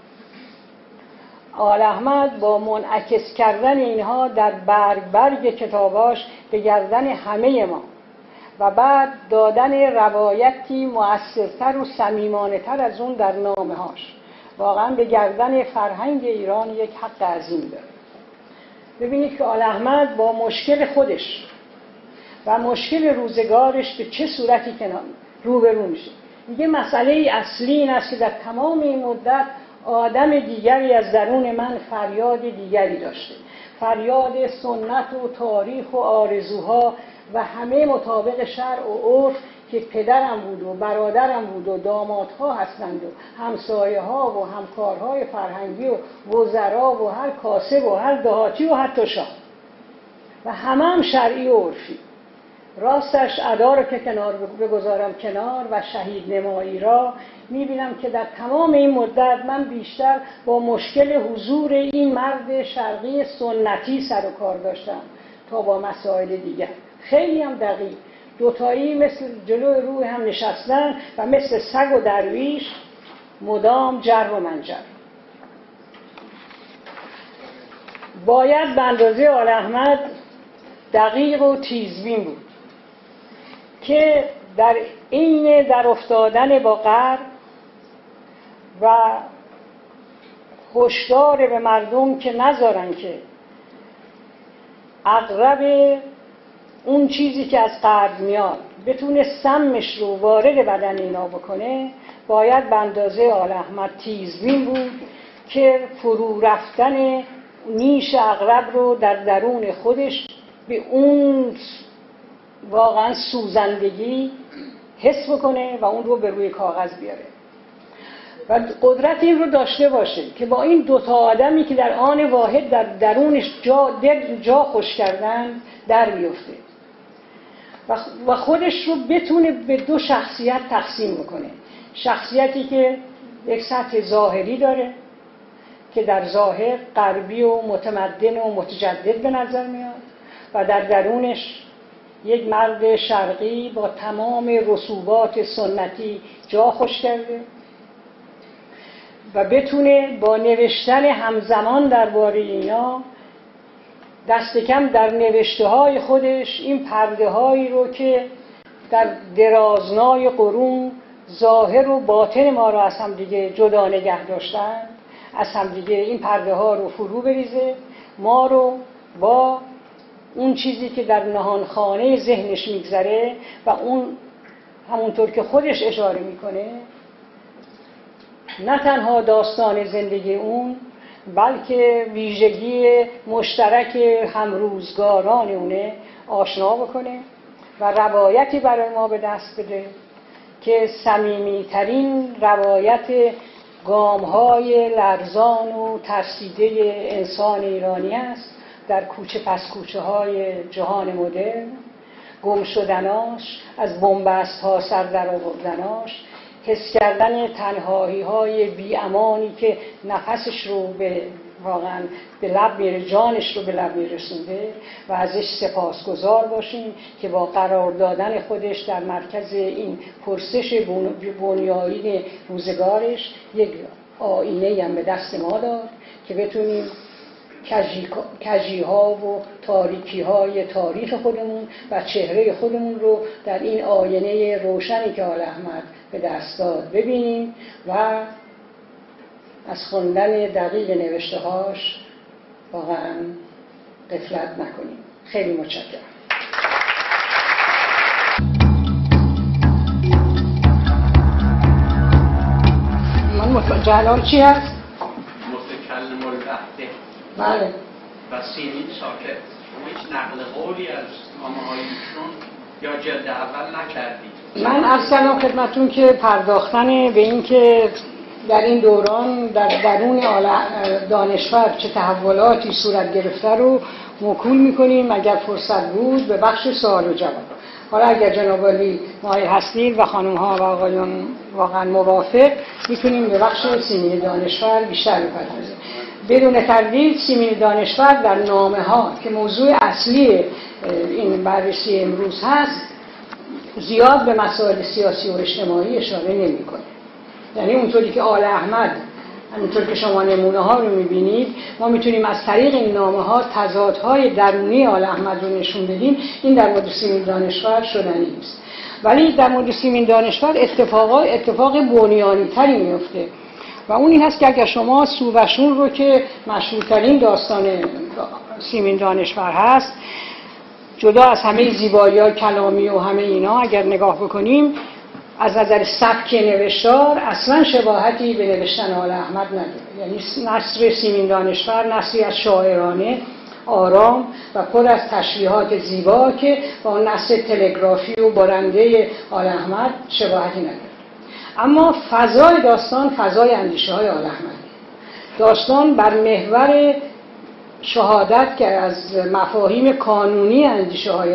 آل احمد با منعکس کردن اینها در برگ برگ کتاباش به گردن همه ما و بعد دادن روایتی مؤثرتر و صمیمانه‌تر از اون در نامه‌هاش واقعا به گردن فرهنگ ایران یک حق عظیم داره. ببینید که آل احمد با مشکل خودش و مشکل روزگارش به چه صورتی کنار روبرو میشه. میگه مسئله اصلی این است که در تمام این مدت آدم دیگری از درون من فریاد دیگری داشته، فریاد سنت و تاریخ و آرزوها و همه مطابق شرع و عرف که پدرم بود و برادرم بود و دامادها هستند و همسایه ها و همکارهای فرهنگی و وزرا و هر کاسب و هر دهاتی و حتی شاه و همه هم شرعی و عرفی. راستش ادا رو که کنار بگذارم کنار و شهید نمایی را میبینم که در تمام این مدت من بیشتر با مشکل حضور این مرد شرقی سنتی سر و کار داشتم تا با مسائل دیگر. خیلی هم دقیق دوتایی مثل جلوی روی هم نشستن و مثل سگ و درویش مدام جر و منجر. باید به اندازه آل احمد دقیق و تیزبین بود. که در عین در افتادن با غرب و هشدار به مردم که نذارن که عقرب اون چیزی که از غرب میاد بتونه سمش رو وارد بدن اینا بکنه، باید به اندازه آل احمد تیزبین بود که فرو رفتن نیش عقرب رو در درون خودش به اون واقعا سوزندگی حس بکنه و اون رو به روی کاغذ بیاره و قدرت این رو داشته باشه که با این دوتا آدمی که در آن واحد در درونش جا, جا خوش کردن در بیفته و خودش رو بتونه به دو شخصیت تقسیم بکنه. شخصیتی که یک سطح ظاهری داره که در ظاهر غربی و متمدن و متجدد به نظر میاد و در درونش یک مرد شرقی با تمام رسوبات سنتی جا خوش کرده و بتونه با نوشتن همزمان درباره اینا دست کم در نوشته های خودش این پرده هایی رو که در درازنای قرون ظاهر و باطن ما رو از هم دیگه جدا نگه داشتن، از هم دیگه این پرده ها رو فرو بریزه، ما رو با اون چیزی که در نهانخانه ذهنش میگذره و اون همونطور که خودش اشاره میکنه نه تنها داستان زندگی اون بلکه ویژگی مشترک همروزگاران اونه آشنا بکنه و روایتی برای ما به دست بده که صمیمی‌ترین روایت گام‌های لرزان و ترسیده انسان ایرانی است در کوچه پس کوچه های جهان مدرن، گم شدناش، از بنبست ها سر در آوردناش، حس کردن تنهایی های بی امانی که نفسش رو به واقعا به لب میره، جانش رو به لب میرسونده و ازش سپاسگزار باشیم که با قرار دادن خودش در مرکز این پرسش بنیادین روزگارش یک آینه هم به دست ما داد که بتونیم کجی, کجی ها و تاریکی های تاریخ خودمون و چهره خودمون رو در این آینه روشنی که آل احمد به دست داد ببینیم و از خوندن دقیق نوشته هاش واقعا غفلت نکنیم. خیلی متشکرم. من مت... جلال چی هست؟ متکلم الوحده. بله. و سیمین ساکت. شما هیچ نقل قولی از نامه هایشون یا جلد اول نکردید؟ من عرض کردم خدمتون که پرداختن به این که در این دوران در درون دانشور چه تحولاتی صورت گرفته رو موکول میکنیم اگر فرصت بود به بخش سوال و جواب. حالا اگر جناب عالی مایل هستید و خانم ها و آقایون واقعا موافق میتونیم به بخش سیمین دانشور بیشتر بپردازیم. بدون تردید سیمین دانشور در نامه ها که موضوع اصلی این بررسی امروز هست زیاد به مسائل سیاسی و اجتماعی اشاره نمی‌کنه. یعنی اونطوری که آل احمد، همونطور که شما نمونه ها رو می‌بینید، ما میتونیم از طریق این نامه ها تضادهای درونی آل احمد رو نشون بدیم. این در مورد سیمین دانشور شدنی نیست. ولی در مورد سیمین دانشور اتفاقا اتفاق بنیانی تری میفته و اون این هست که اگر شما سووشون رو که مشهورترین داستان سیمین دانشور هست جدا از همه زیبایی‌های کلامی و همه اینا اگر نگاه بکنیم از نظر سبک نوشتار اصلا شباهتی به نوشتن آل احمد نداره. یعنی نثر سیمین دانشور نثری از شاعرانه آرام و پر از تشریحات زیبا که با نثر تلگرافی و برنده آل احمد شباهتی نداره. اما فضای داستان فضای اندیشه های آل احمد. داستان بر محور شهادت که از مفاهیم قانونی اندیشه های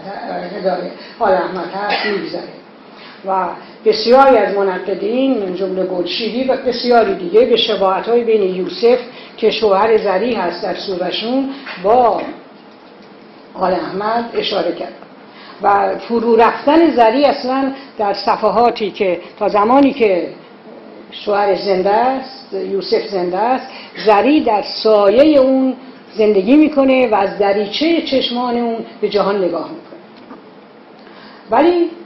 آل احمد هست میگذره و بسیاری از منقدین من جمله گلشیری و بسیاری دیگه به شباهت‌های بین یوسف که شوهر زری هست در سووشون با آل احمد اشاره کرد و فرو رفتن زری اصلا در صفحاتی که تا زمانی که شوهر زنده است یوسف زنده است زری در سایه اون زندگی میکنه و از دریچه چشمان اون به جهان نگاه میکنه. ولی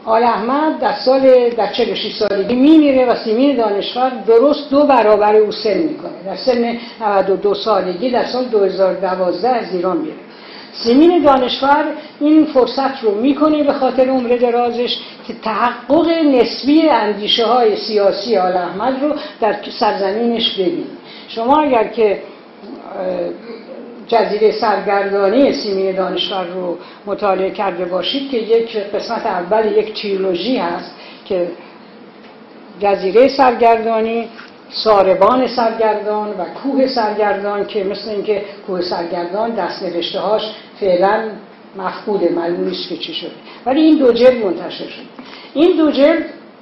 آل احمد در سال در چهل و شش سالگی میمیره و سیمین دانشور درست دو برابر او سن میکنه. در سن نود و دو سالگی در سال دو هزار و دوازده از ایران میره. سیمین دانشور این فرصت رو میکنه به خاطر عمر درازش که تحقق نسبی اندیشه های سیاسی آل احمد رو در سرزمینش ببینه. شما اگر که جزیره سرگردانی سیمین دانشور رو مطالعه کرده باشید که یک قسمت اول یک تریلوژی هست که جزیره سرگردانی، ساربان سرگردان و کوه سرگردان، که مثل اینکه کوه سرگردان دست نوشته هاش فعلا مفقوده، معلوم نیست که چی شده، ولی این دو جلد منتشر شد. این دو جلد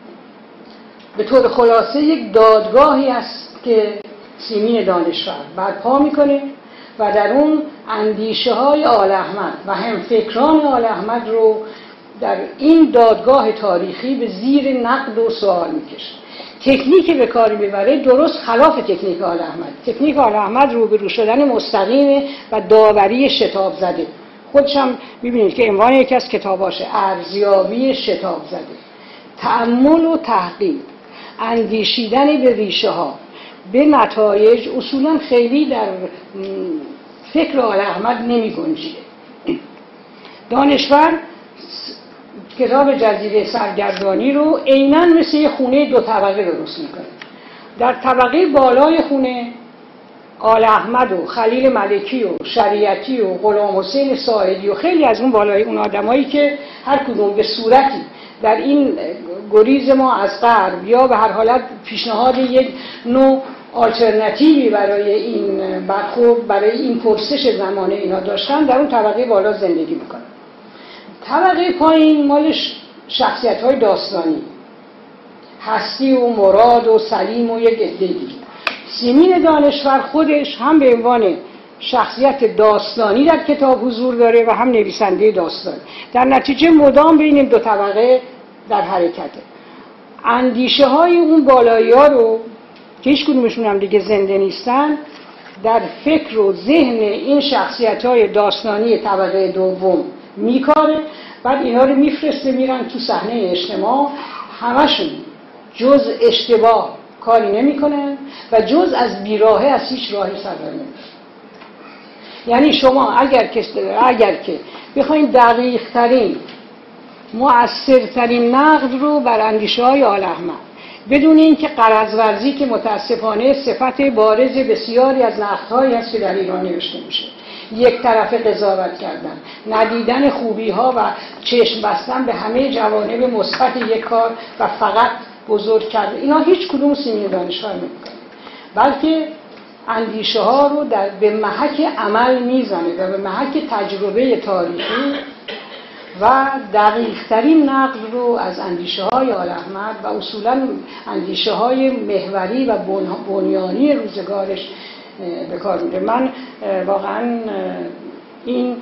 به طور خلاصه یک دادگاهی است که سیمین دانشور برپا میکنه و در اون اندیشه های آل احمد و همفکران آل احمد رو در این دادگاه تاریخی به زیر نقد و سوال میکشه. تکنیک به کار میبره درست خلاف تکنیک آل احمد. تکنیک آل احمد روبرو شدن مستقیم و داوری شتاب زده. خودش هم میبینید که عنوان یکی از کتاباشه، ارزیابی شتاب زده. تأمل و تحقیق، اندیشیدن به ریشه ها، به نتایج اصولا خیلی در فکر آل احمد نمی گنجیده. دانشور کتاب جزیره سرگردانی رو عیناً مثل یه خونه دو طبقه درست میکنه. در طبقه بالای خونه آل احمد و خلیل ملکی و شریعتی و غلام حسین ساعدی و خیلی از اون بالای اون آدمایی که هر کدوم به صورتی در این گریز ما از غرب یا به هر حالت پیشنهاد یک نوع آلترناتیوی برای این برخورد، برای این پرسش زمانه اینا داشتن، در اون طبقه بالا زندگی میکنن. طبقه پایین مالش شخصیت‌های داستانی، هستی و مراد و سلیم و یک عده دیگه. سیمین دانشور خودش هم به عنوان شخصیت داستانی در کتاب حضور داره و هم نویسنده داستانی. در نتیجه مدام بین این دو طبقه در حرکته. اندیشه های اون بالایی ها رو که هیچ کدومشون هم دیگه زنده نیستن در فکر و ذهن این شخصیت های داستانی طبقه دوم میکاره. بعد اینا رو میفرسته میرن تو صحنه اجتماع، همشون جز اشتباه کاری نمیکنن و جز از بیراهه از هیچ راهی سر نمیبرن. یعنی شما اگر که اگر که بخواید دقیق ترین مؤثرترین نقد رو بر اندیشه های آل احمد بدون اینکه غرض ورزی که متاسفانه صفت بارز بسیاری از نقدهایی هست که در ایران نوشته میشه، یک طرفه قضاوت کردن، ندیدن خوبی ها و چشم بستن به همه جوانب مثبت یک کار و فقط بزرگ کردن، اینا هیچ کدوم سیمین دانشور نمیکنه، بلکه اندیشه ها رو در به محک عمل میزنه و به محک تجربه تاریخی و دقیق ترین نقد رو از اندیشه های آل احمد و اصولا اندیشه های محوری و بنیانی روزگارش به کار میره. من واقعا این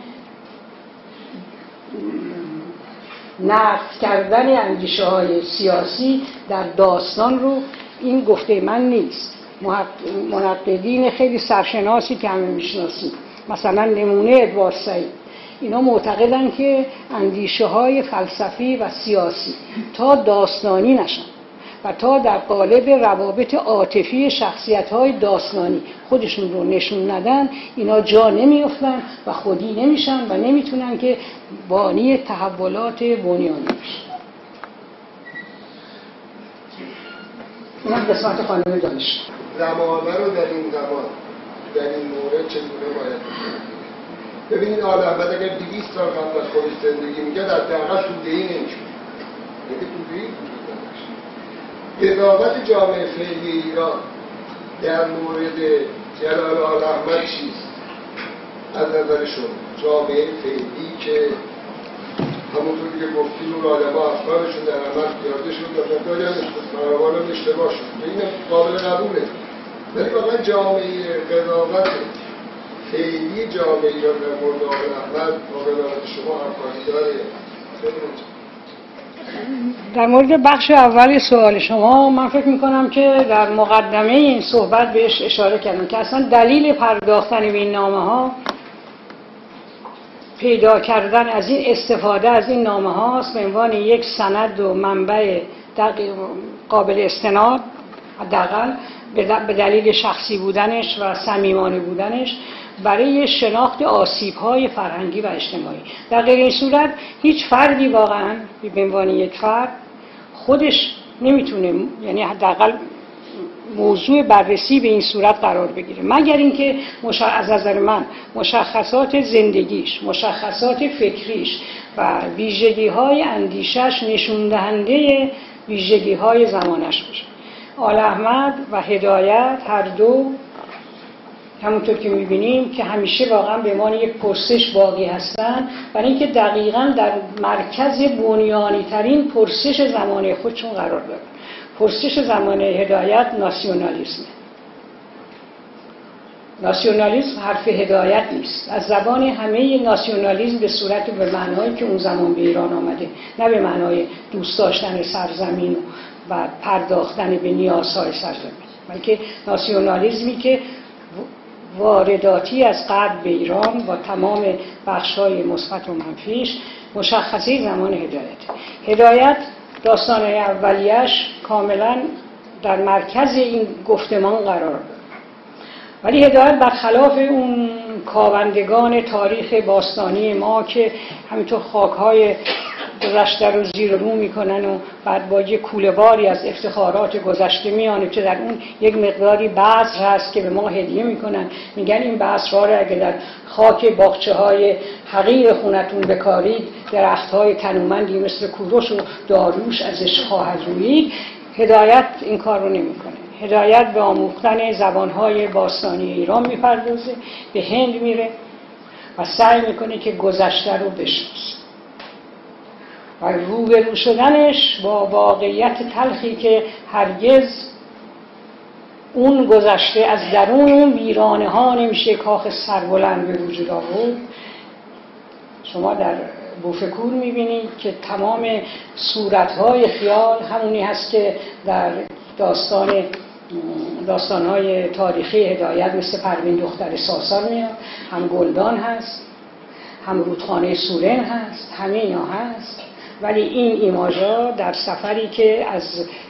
نقد کردن اندیشه های سیاسی در داستان رو، این گفته من نیست، منقدین خیلی سرشناسی که همه میشناسید، مثلا نمونه ادوارد سعید، اینا معتقدن که اندیشه های فلسفی و سیاسی تا داستانی نشن و تا در قالب روابط عاطفی شخصیت های داستانی خودشون رو نشون ندن، اینا جا نمیافتن و خودی نمیشن و نمیتونن که بانی تحولات بنیانی بشن. این هم قسمت خانم دانش. زمانه رو در این زمان در این مورد چگونه باید بکنید؟ ببینید آل احمد اگر دویست سال قبل از خودش زندگی میکرد از دقیقا توده‌ای نمیشود، یکی توده‌ای وجود نداشت. قضاوت جامعه فعلی ایران در مورد جلال آل احمد چیست؟ از نظر شما جامعه فعلی که همونطوری که گفتیم اون آدم ها افکارشون در عمل پیاده شد و مقداری هم فراوان هم اشتباه شد، این قابل قبوله، ولی واقعا جامعه قضاوت خیلی جامعه ایران در مورد آل احمد قابل شما همکاری داره؟ در مورد بخش اول سوال شما من فکر میکنم که در مقدمه این صحبت بهش اشاره کردم که اصلا دلیل پرداختن به این نامه ها پیدا کردن از این استفاده از این نامه هاست به عنوان یک سند و منبع قابل استناد، حداقل به دلیل شخصی بودنش و صمیمانه بودنش، برای شناخت آسیب‌های فرهنگی و اجتماعی. در غیر این صورت هیچ فردی واقعا به عنوان یک فرد خودش نمیتونه، یعنی حداقل موضوع بررسی به این صورت قرار بگیره، مگر اینکه از نظر من مشخصات زندگیش، مشخصات فکریش و ویژگی‌های اندیشش نشون دهنده ویژگی‌های زمانش باشه. آل احمد و هدایت هر دو همونطور که می‌بینیم که همیشه واقعا به عنوان یک پرسش باقی هستن، برای اینکه دقیقاً در مرکز بنیانی‌ترین پرسش زمانه خودشون قرار دارن. پرسش زمانه هدایت ناسیونالیسم. ناسیونالیسم حرف هدایت نیست. از زبان همه ناسیونالیسم به صورت به معنایی که اون زمان به ایران آمده، نه به معنای دوست داشتن سرزمین و پرداختن به نیازهای سرزمین، بلکه ناسیونالیسمی که وارداتی از غرب به ایران با تمام بخش‌های مثبت و منفیش مشخصه زمان هدایت. هدایت داستان‌های اولیش کاملا در مرکز این گفتمان قرار داره، ولی هدایت برخلاف اون کاوندگان تاریخ باستانی ما که همینطور خاک‌های گذشته رو زیر رو میکنن و بعد با یه کوله‌باری از افتخارات گذشته میانه که در اون یک مقداری بذر هست که به ما هدیه میکنن، میگن این بذرها رو اگه در خاک باغچه‌های حقیر خونتون بکارید، درخت‌های تنومندی مثل کوروش و داروش ازش خواهد رویید. هدایت این کار رو نمیکنه. هدایت به آموختن زبان‌های باستانی ایران میپردازه، به هند میره و سعی میکنه که گذشته رو بشناسه و روبرو شدنش با واقعیت تلخی که هرگز اون گذشته از درون اون ویرانه ها نمیشه کاخ سربلند به وجود آورد. شما در بوفکور میبینید که تمام صورتهای خیال همونی هست که در داستان داستانهای تاریخی هدایت مثل پروین دختر ساسان میاد، هم گلدان هست، هم رودخانه سورن هست، همه اینا هست. ولی این ایماژها در سفری که از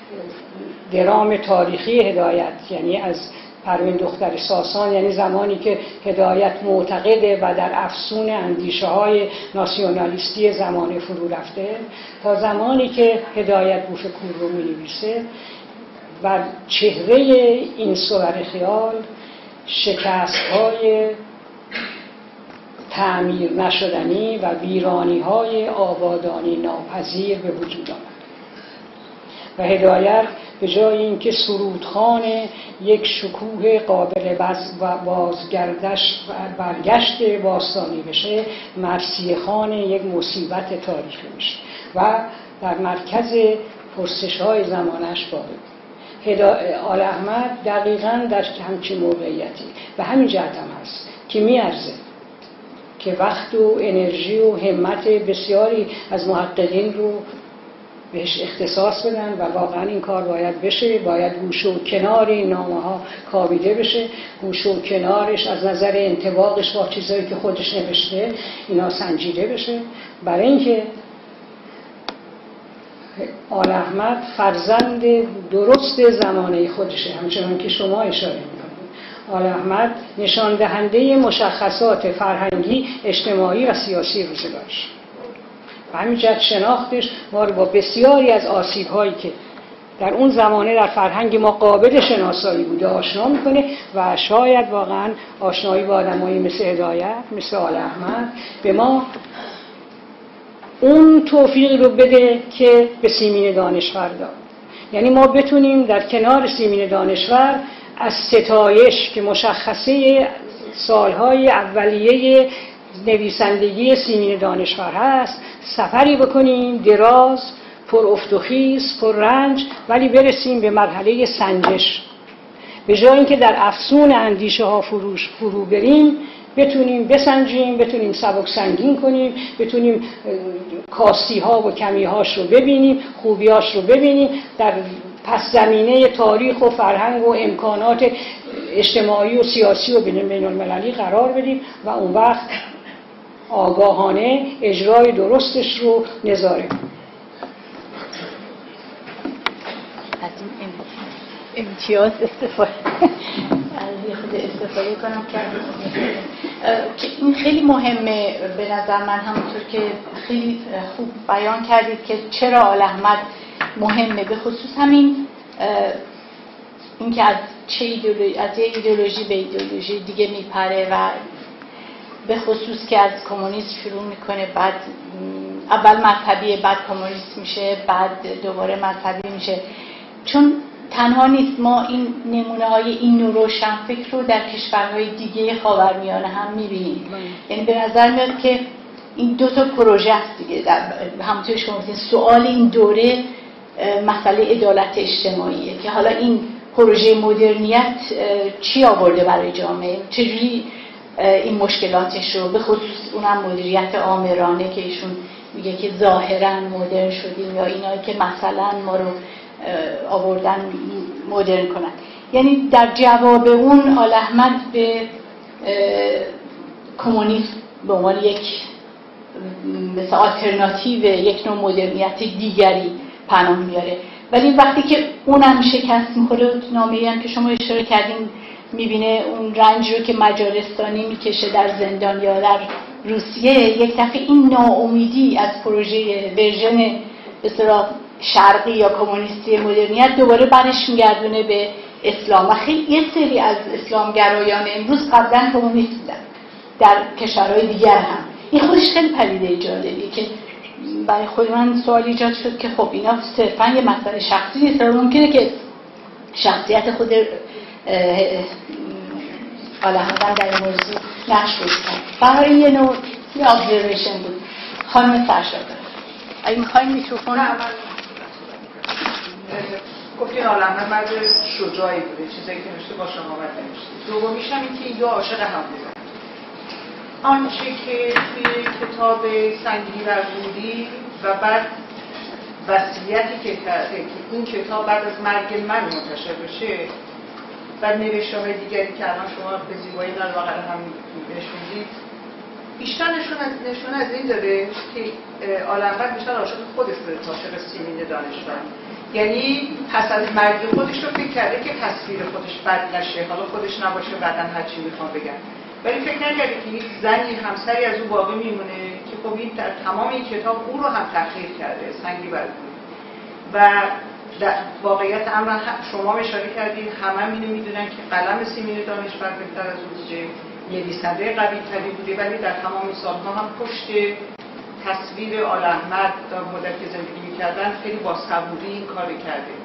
درام تاریخی هدایت، یعنی از پروین دختر ساسان، یعنی زمانی که هدایت معتقده و در افسون اندیشه های ناسیونالیستی زمانه فرو رفته، تا زمانی که هدایت بوفکور رو می نویسه و چهره این صور خیال شکست های تعمیر نشدنی و ویرانی های آبادانی ناپذیر به وجود آمد و هدایت به جای اینکه سرودخوان یک شکوه قابل بازگردش و برگشت باستانی بشه، مرثیه خوان یک مصیبت تاریخی میشه و در مرکز پرسش های زمانش باقی. آل احمد دقیقاً در همچین موقعیتی و همین جهت هم هست که میارزه که وقت و انرژی و همت بسیاری از محققین رو بهش اختصاص بدن و واقعا این کار باید بشه. باید گوشه و کنار این نامه ها کاویده بشه، گوشه و کنارش از نظر انطباقش با چیزایی که خودش نوشته اینا سنجیده بشه، برای اینکه آل احمد فرزند درست زمانه خودشه، همچنان که شما اشاره میکنید. آل احمد نشان دهنده مشخصات فرهنگی، اجتماعی و سیاسی روزگارش و همین جهت شناختش ما رو با بسیاری از آسیب‌هایی که در اون زمانه در فرهنگ ما قابل شناسایی بوده آشنا میکنه و شاید واقعا آشنایی با آدمایی مثل هدایت، مثل آل احمد به ما اون توفیق رو بده که به سیمین دانشور داد. یعنی ما بتونیم در کنار سیمین دانشور از ستایش که مشخصه سالهای اولیه نویسندگی سیمین دانشور هست سفری بکنیم دراز، پر افت و خیز، پر رنج، ولی برسیم به مرحله سنجش. به جای اینکه در افسون اندیشه ها فروش فرو بریم، بتونیم بسنجیم، بتونیم سبک سنگین کنیم، بتونیم کاستی ها و کمی هاش رو ببینیم، خوبیاش رو ببینیم، در پس زمینه تاریخ و فرهنگ و امکانات اجتماعی و سیاسی و بین المللی قرار بدیم و اون وقت آگاهانه اجرای درستش رو نظاره کنه. از این امتیاز استفاده از خود استفاده کنم که این خیلی مهمه به نظر من، همونطور که خیلی خوب بیان کردید که چرا آل احمد مهمه، به خصوص همین اینکه از چه ایدئولوژی از یه ایدئولوژی به ایدئولوژی دیگه میپره و به خصوص که از کمونیسم شروع میکنه، بعد اول مذهبیه بعد کمونیست میشه بعد دوباره مذهبی میشه. چون تنها نیست، ما این نمونه های این نوع روشنفکر رو در کشورهای دیگه خاورمیانه هم میبینیم. یعنی به نظر میاد که این دو تا پروژه است دیگه. در همونطور شما گفتین سوال این دوره مسئله عدالت اجتماعیه که حالا این پروژه مدرنیت چی آورده برای جامعه، چجوری این مشکلاتش رو، به خصوص اونم مدیریت آمرانه که ایشون میگه که ظاهرا مدرن شدیم، یا اینا که مثلا ما رو آوردن مدرن کنن. یعنی در جواب اون آل احمد به کمونیسم به عنوان یک مثل آلترناتیو یک نوع مدرنیت دیگری پناه میاره. ولی وقتی که اونم شکست میخوره، نامه‌ای هم که شما اشاره کردین میبینه اون رنج رو که مجارستانی میکشه در زندان یا در روسیه، یک دفعه این ناامیدی از پروژه ورژن به اصطلاح شرقی یا کمونیستی مدرنیت دوباره برش میگردونه به اسلام. و خیلی یه سری از اسلامگرایان امروز قبلا کمونیست بودن در کشورهای دیگر هم. این خودش خیلی پدیده جالبیه که برای خود من سوال ایجاد شد که خب اینا صرفا یه مسئله شخصی نیست، ممکنه که شخصیت خود آل احمد در این موضوع نقش بازی کنه. برای یه نوع یه ابزرویشن بود. خانم سرشاد اگه میخواین میکروفون گفتین آل احمد مرد شجاعی بوده، چیزایی که نوشته با شما آمد نوشته. دومیش هم این که این دو عاشق هم بودن. آنچه که توی کتاب سنگینی و رودی و بعد وصیتی که کرده که این کتاب بعد از مرگ من منتشر بشه و نوشته‌های دیگری که الان شما به زیبایی اینا رو واقعا هم نشوندید، بیشتر نشون از نشون از این داره که آل احمد بیشتر عاشق خودش بوده تا عاشق سیمین دانشور. یعنی پس از مرگ خودش رو فکر کرده که تصویر خودش بد نشه، حالا خودش نباشه بعداً هر چی میخوام بگم، ولی فکر نکرده که یک زنی همسری از او باقی میمونه که خب این در تمام این کتاب او رو هم تحقیر کرده، سنگی بر و در واقعیت امر شما اشاره کردید همه اینو میدونن که قلم سیمین دانشور بهتر از او بوده، نویسنده قوی تری بوده، ولی در تمام سالها هم پشت تصویر آل احمد در مدت که زندگی میکردن خیلی با صبوری این کار کرده.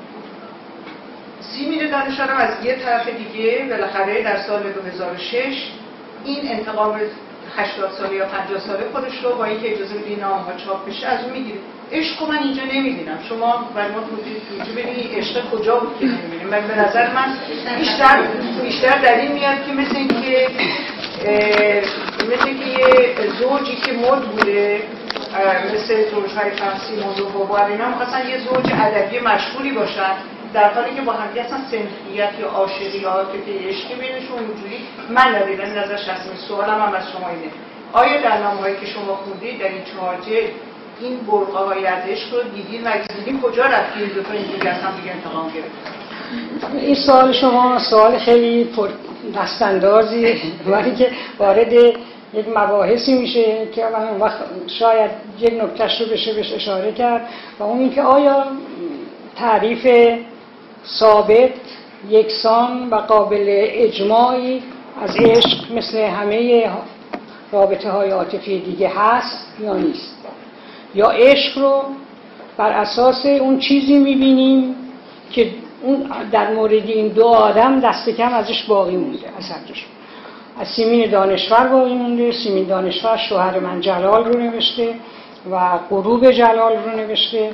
سیمین دانشور هم از یه طرف دیگه بالاخره در سال دو هزار و شش این انتقام هشتاد ساله یا پنجاه ساله خودش رو با اینکه اجازه بدین نامه‌ها چاپ بشه از اون میگیره. عشق من اینجا نمیبینم، شما برای ما توضیح اینجا ببینید عشق کجا بود که نمیبینیم. من به نظر من بیشتر بیشتر در این میاد که مثل اینکه مثل اینکه یه زوجی که مد بوده مثل زوج‌های فرانسی موضوع بابا اینا می‌خواستن یه زوج ادبی مشهوری باشن، در حالی که با هم دیگه اصلا سنخیت یا عاشقیات که عشقی بینشون وجودی من ندیدم. این نظر شخصی سوالم هم از شما اینه، آیا در نامه‌هایی که شما خوندید در این چهار جلد این برقه‌های از عشق رو دیدین و دیدین کجا رفتین دو تا اینجوری از هم دیگه انتقام گرفتن؟ این سوال شما سوال خیلی پر دستاندازی ولی که وارد یک مباحثی میشه که اون وقت شاید یک نکتهش رو بشه بهش اشاره کرد و اون اینکه آیا تعریف ثابت، یکسان و قابل اجماعی از عشق مثل همه رابطه های عاطفی دیگه هست یا نیست، یا عشق رو بر اساس اون چیزی میبینیم که اون در مورد این دو آدم دست کم ازش باقی مونده، اثرش از سیمین دانشور باقی مونده. سیمین دانشور شوهر من جلال رو نوشته و غروب جلال رو نوشته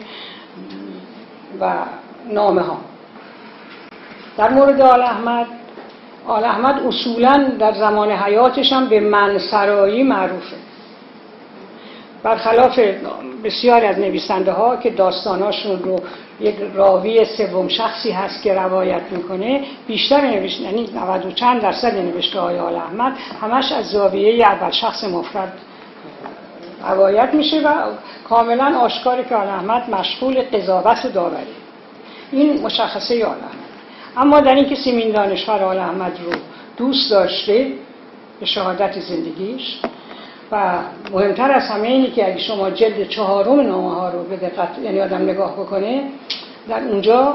و نامه ها. در مورد آل احمد، آل احمد اصولاً در زمان حیاتش هم به منسرایی معروفه، برخلاف بسیاری از نویسنده ها که داستاناشون رو یک راوی سوم شخصی هست که روایت میکنه. بیشتر نوشته، یعنی نود و چند درصد نوشته های آل احمد همش از زاویه اول شخص مفرد روایت میشه و کاملا آشکاره که آل احمد مشغول قضاوت و داوری. این مشخصه آل احمد. اما در اینکه سیمین دانشور آل احمد رو دوست داشته به شهادت زندگیش و مهمتر از همه اینی که اگه شما جلد چهارم نامه ها رو به دقت یعنی آدم نگاه بکنه، در اونجا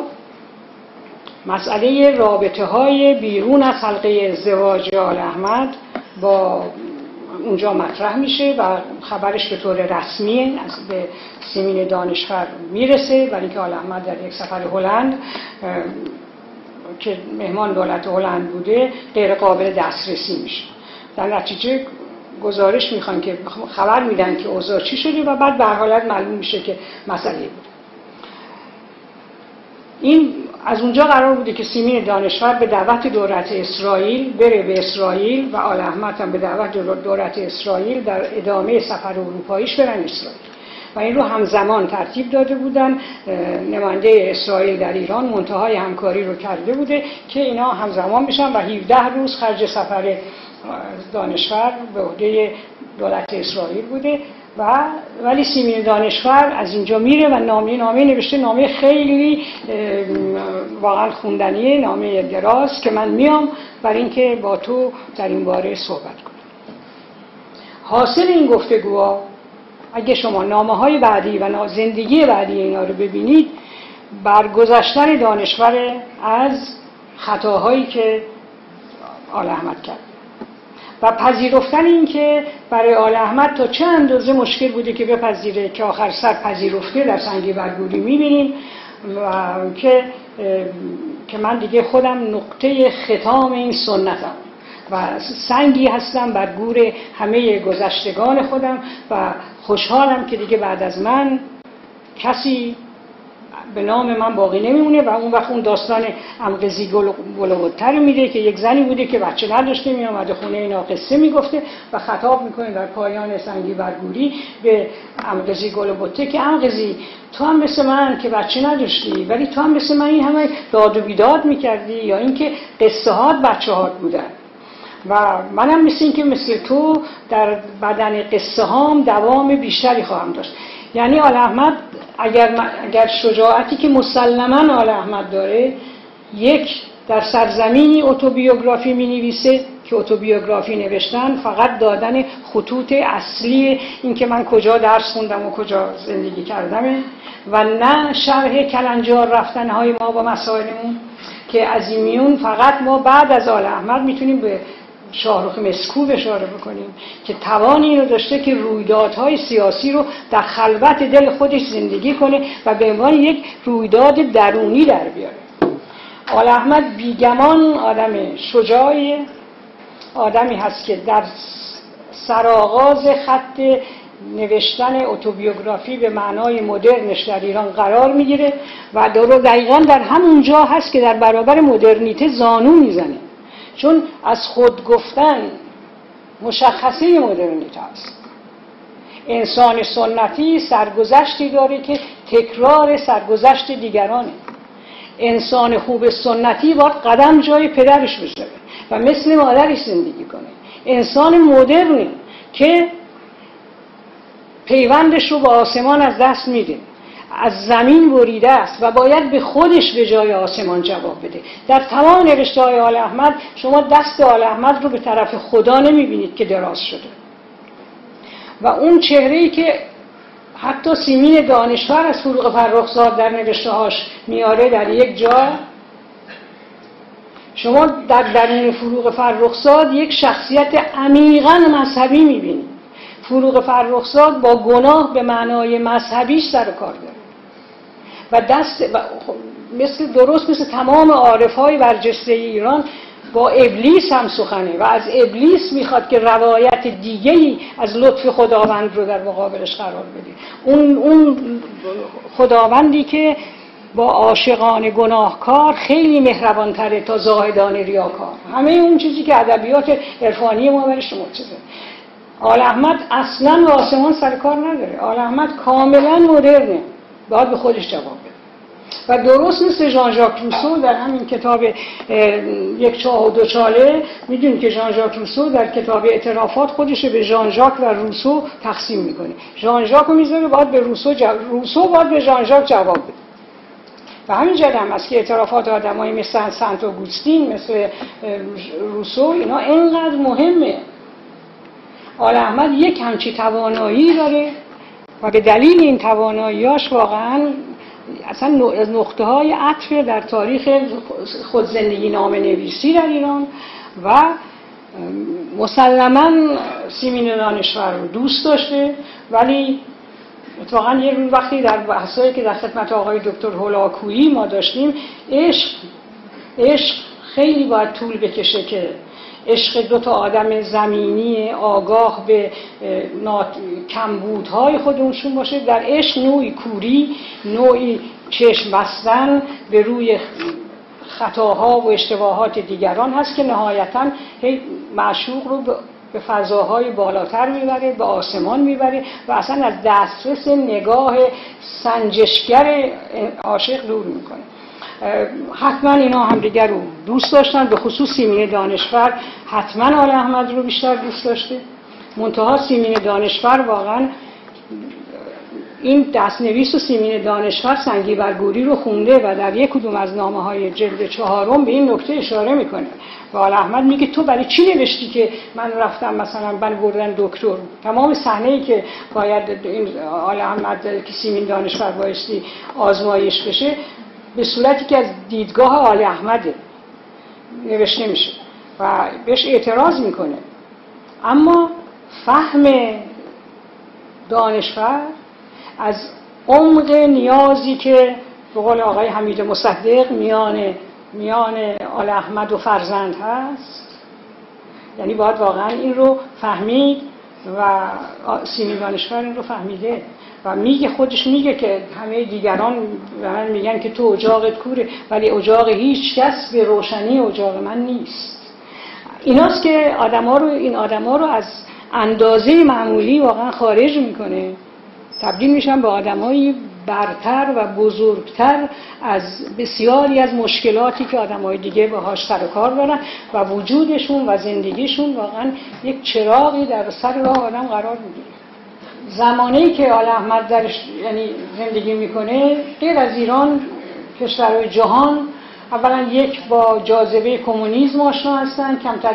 مسئله رابطه های بیرون از حلقه ازدواج آل احمد با اونجا مطرح میشه و خبرش به طور رسمی از به سیمین دانشور میرسه، برای اینکه آل احمد در یک سفر هلند که مهمان دولت هلند بوده غیر قابل دسترسی میشه. در نتیجه گزارش میخوان که خبر میدن که اوضاع چی شده و بعد به هر حالت معلوم میشه که مسئله بود. این از اونجا قرار بوده که سیمین دانشور به دعوت دولت اسرائیل بره به اسرائیل و آل احمد هم به دعوت دولت اسرائیل در ادامه سفر اروپاییش برن اسرائیل و این رو همزمان ترتیب داده بودن. نماینده اسرائیل در ایران منتهای همکاری رو کرده بوده که اینا همزمان بشن و هفده روز خرج سفر دانشور به عهده دولت اسرائیل بوده و ولی سیمین دانشور از اینجا میره و نامه نامه نوشته، نامه خیلی واقعا خوندنیه، نامه دراز که من میام برای اینکه با تو در این باره صحبت کنم. حاصل این گفتگوها اگه شما نامه های بعدی و زندگی بعدی اینا رو ببینید، برگذشتن دانشور از خطاهایی که آل احمد کرد و پذیرفتن این که برای آل احمد تا چه اندازه مشکل بوده که بپذیره که آخر سر پذیرفته در سنگ برگوری میبینیم و که که من دیگه خودم نقطه ختام این سنتم و سنگی هستم بر گور همه گذشتگان خودم و خوشحالم که دیگه بعد از من کسی به نام من باقی نمیمونه. و اون وقت اون داستان امقزی گلوبتر میده که یک زنی بوده که بچه نداشته، می اومده خونه اینا قصه میگفته و خطاب میکنه در پایان سنگی برگوری به امقزی گلوبته که امقزی تو هم مثل من که بچه نداشتی ولی تو هم مثل من این همه داد و بیداد میکردی یا اینکه قصه هات بچه هات بودن و منم مثل این که مثل تو در بدن قصه هام دوام بیشتری خواهم داشت. یعنی آل احمد اگر اگر شجاعتی که مسلماً آل احمد داره، یک در سرزمینی اتوبیوگرافی می‌نویسه که اتوبیوگرافی نوشتن فقط دادن خطوط اصلی این که من کجا درس خوندم و کجا زندگی کردم و نه شرح کلنجار رفتن‌های ما با مسائلمون که از این میون فقط ما بعد از آل احمد میتونیم به شاهرخ مسکوب اشاره بکنیم که توان اینو داشته که رویدادهای سیاسی رو در خلوت دل خودش زندگی کنه و به عنوان یک رویداد درونی در بیاره. آل احمد بیگمان آدم شجاعی، آدمی هست که در سرآغاز خط نوشتن اتوبیوگرافی به معنای مدرنش در ایران قرار میگیره و دقیقاً در همون جا هست که در برابر مدرنیته زانو میزنه، چون از خود گفتن مشخصه مدرنیته است. انسان سنتی سرگذشتی داره که تکرار سرگذشت دیگرانه. انسان خوب سنتی باید قدم جای پدرش بذاره و مثل مادرش زندگی کنه. انسان مدرنی که پیوندش رو با آسمان از دست میده، از زمین بریده است و باید به خودش به جای آسمان جواب بده. در تمام نوشته‌های آل احمد شما دست آل احمد رو به طرف خدا نمیبینید که دراز شده و اون چهره‌ای که حتی سیمین دانشور از فروغ فرخزاد در نوشته‌هاش میاره در یک جا، شما در درون فروغ فرخزاد یک شخصیت عمیقاً مذهبی میبینید. فروغ فرخزاد با گناه به معنای مذهبیش سر کار داره و دست و مثل درست مثل تمام عارف‌های برجسته ایران با ابلیس هم سخنه و از ابلیس میخواد که روایت دیگه‌ای از لطف خداوند رو در مقابلش قرار بده. اون اون خداوندی که با عاشقان گناهکار خیلی مهربان‌تره تا زاهدان ریاکار. همه اون چیزی که ادبیات عرفانی ما برای شما چیزه. آل احمد اصلاً به آسمان سر کار نداره. آل احمد کاملاً مدرنه، باید به خودش جواب بده. و درست مثل ژان ژاک روسو در همین کتاب یک چاه و دو چاله میدونید که ژان ژاک روسو در کتاب اعترافات خودش به ژان ژاک و روسو تقسیم میکنه. ژان ژاک رو میذاره باید به روسو جواب، روسو باید به ژان ژاک جواب بده. و همین جهت هم است که اعترافات آدمایی مثل سنت آگوستین، مثل روسو، اینا اینقدر مهمه. آل احمد یک همچی توانایی داره و به دلیل این تواناییاش واقعا اصلا از نقطه های عطف در تاریخ خود زندگی نامه نویسی در ایران و مسلماً سیمین دانشور رو دوست داشته. ولی اتفاقا یه روز وقتی در بحثایی که در خدمت آقای دکتر هولاکویی ما داشتیم، عشق عشق خیلی باید طول بکشه که عشق دو تا آدم زمینی آگاه به کمبودهای خودشون باشه. در عشق نوعی کوری، نوعی چشم بستن به روی خطاها و اشتباهات دیگران هست که نهایتاً معشوق رو به فضاهای بالاتر میبره، به آسمان میبره و اصلا از دسترس نگاه سنجشگر عاشق دور میکنه. حتما اینا هم دیگر رو دوست داشتن، به خصوص سیمین دانشور حتما آل احمد رو بیشتر دوست داشته. منتها سیمین دانشور واقعا این دستنویس و سیمین دانشور سنگی برگوری رو خونده و در یک کدوم از نامه های جلد چهارم به این نکته اشاره میکنه و آل احمد میگه تو برای چی نوشتی که من رفتم مثلا من بردن دکتر؟ تمام صحنه‌ای که باید این آل احمد که سیمین دانشور بایستی آزمایش بشه به صورتی که از دیدگاه آل احمد نوشته میشه و بهش اعتراض میکنه. اما فهم دانشور از عمق نیازی که به قول آقای حمید مصدق میان میان آل احمد و فرزند هست، یعنی باید واقعا این رو فهمید و سیمین دانشور این رو فهمیده و میگه، خودش میگه که همه دیگران به من میگن که تو اجاقت کوره ولی اجاق هیچ کس به روشنی اجاق من نیست. ایناست که آدما رو این آدما رو از اندازه معمولی واقعا خارج میکنه، تبدیل میشن به آدمایی برتر و بزرگتر از بسیاری از مشکلاتی که آدمای دیگه باهاش سر و کار دارن و وجودشون و زندگیشون واقعا یک چراغی در سر راه آدم قرار میگیره. زمانه‌ای که آل احمد درش یعنی زندگی میکنه غیر از ایران کشورهای جهان اولا یک با جاذبه کمونیسم آشنا هستن، کمتر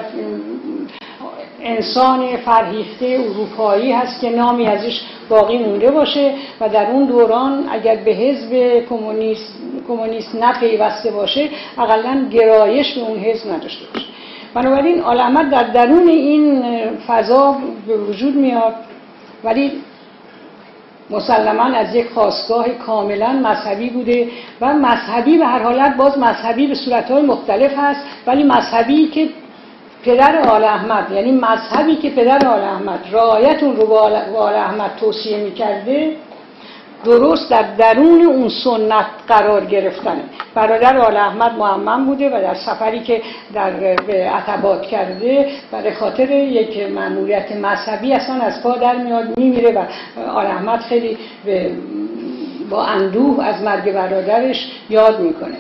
انسان فرهیخته اروپایی هست که نامی ازش باقی مونده باشه و در اون دوران اگر به حزب کمونیست کمونیست نپیوسته باشه اقلا گرایش به اون حزب نداشته باشه. بنابراین آل احمد در درون این فضا به وجود میاد، ولی مسلماً از یک خاستگاه کاملا مذهبی بوده و مذهبی به هر حالت باز مذهبی به صورت‌های مختلف هست، ولی مذهبی که پدر آل احمد، یعنی مذهبی که پدر آل احمد رعایت اون رو با آل احمد توصیه می‌کرده، درست در درون اون سنت قرار گرفتنه. برادر آل احمد معمم بوده و در سفری که در عتبات کرده برای خاطر یک مأموریت مذهبی اصلا از پا در میاد میمیره و آل احمد خیلی با اندوه از مرگ برادرش یاد میکنه.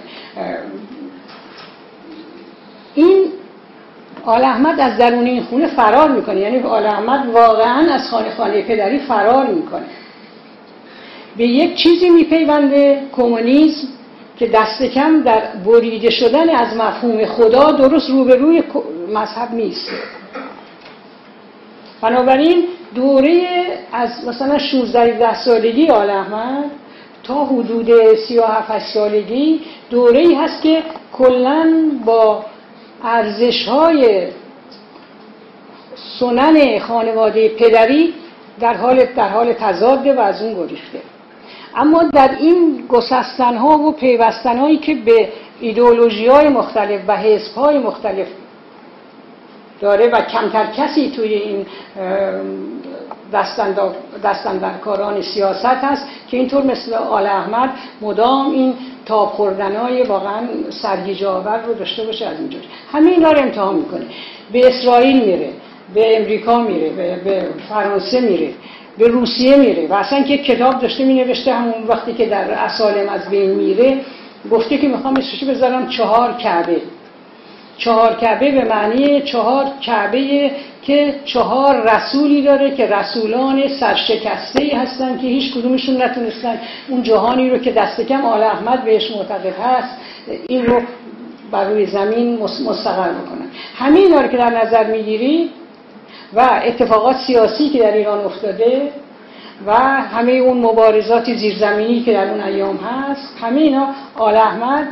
این آل احمد از درون این خونه فرار میکنه، یعنی آل احمد واقعا از خانه خانه پدری فرار میکنه، به یک چیزی میپیونده، کمونیسم، که دست کم در بریده شدن از مفهوم خدا درست روبروی مذهب نیست. بنابراین دوره از مثلا شانزده هفده سالگی آل احمد تا حدود سی و هفت سالگی دوره‌ای هست که کلاً با ارزش‌های سنن خانواده پدری در حال در حال تضاده و از اون گریخته. اما در این گسستن‌ها و پیوستن‌هایی که به ایدئولوژی‌های مختلف و حزب‌های مختلف داره و کمتر کسی توی این دستاندرکاران سیاست هست که اینطور مثل آل احمد مدام این تاب خوردن‌های واقعا سرگیجه‌آور رو داشته باشه. از اینجور همه اینا رو امتحان میکنه، به اسرائیل میره، به امریکا میره، به, به فرانسه میره، به روسیه میره و اصلا که کتاب داشته می نوشته همون وقتی که در اسالم از بین میره گفته که میخوام اسمش بذارم چهار کعبه. چهار کعبه به معنی چهار کعبه که چهار رسولی داره که رسولان سرشکسته‌ای هستن که هیچ کدومشون نتونستن اون جهانی رو که دست کم آل احمد بهش معتقد هست این رو بر روی زمین مستقر بکنن. همین اینا رو که در نظر میگیری و اتفاقات سیاسی که در ایران افتاده و همه اون مبارزات زیرزمینی که در اون ایام هست، همه اینا آل احمد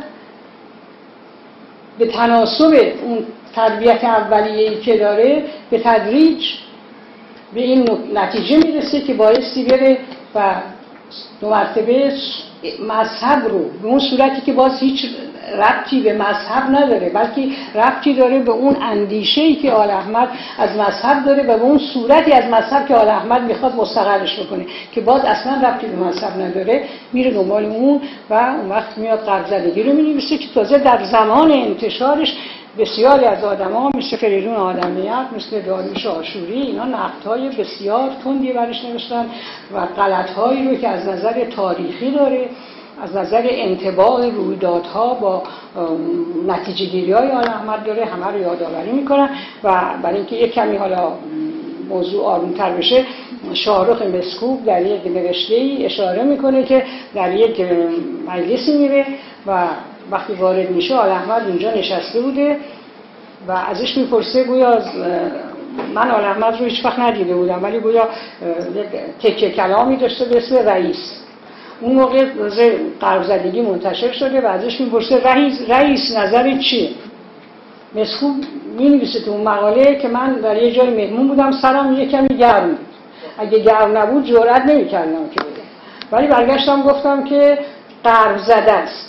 به تناسب اون تربیت اولیه‌ای که داره به تدریج به این نتیجه میرسه که بایستی بره و دو مرتبه مذهب رو به اون صورتی که باز هیچ ربطی به مذهب نداره، بلکه ربطی داره به اون اندیشه‌ای که آل احمد از مذهب داره و به اون صورتی از مذهب که آل احمد میخواد مستقرش بکنه که باز اصلا ربطی به مذهب نداره، میره دنبال اون و اون وقت میاد غرب‌زدگی رو می‌نویسه که تازه در زمان انتشارش بسیاری از آدم‌ها مثل فریدون آدمیت، مثل داریوش آشوری، اینا نقدهای بسیار تندی برش نوشتن و غلط‌هایی رو که از نظر تاریخی داره، از نظر انطباق رویدادها با نتیجه گیری‌های آل احمد داره، همه رو یادآوری میکنن. و برای اینکه یک کمی حالا موضوع آرومتر بشه، شاهرخ مسکوب در یک نوشته‌ای اشاره میکنه که در یک مجلسی میره و وقتی وارد میشه آل احمد اونجا نشسته بوده و ازش میپرسه، گویا من آل احمد رو هیچ وقت ندیده بودم ولی گویا تکه کلامی داشته به اسم رئیس. اون موقع غرب‌زدگی منتشر شده و ازش میپرسه رئیس رئیس نظرت چیه؟ مسکوب مینویسه تو اون مقاله که من در یه جای مهمون بودم، سرم یه کمی گرم بود، اگه گرم نبود جرئت نمی‌کردم که بگم، ولی برگشتم گفتم که غرب‌زده است.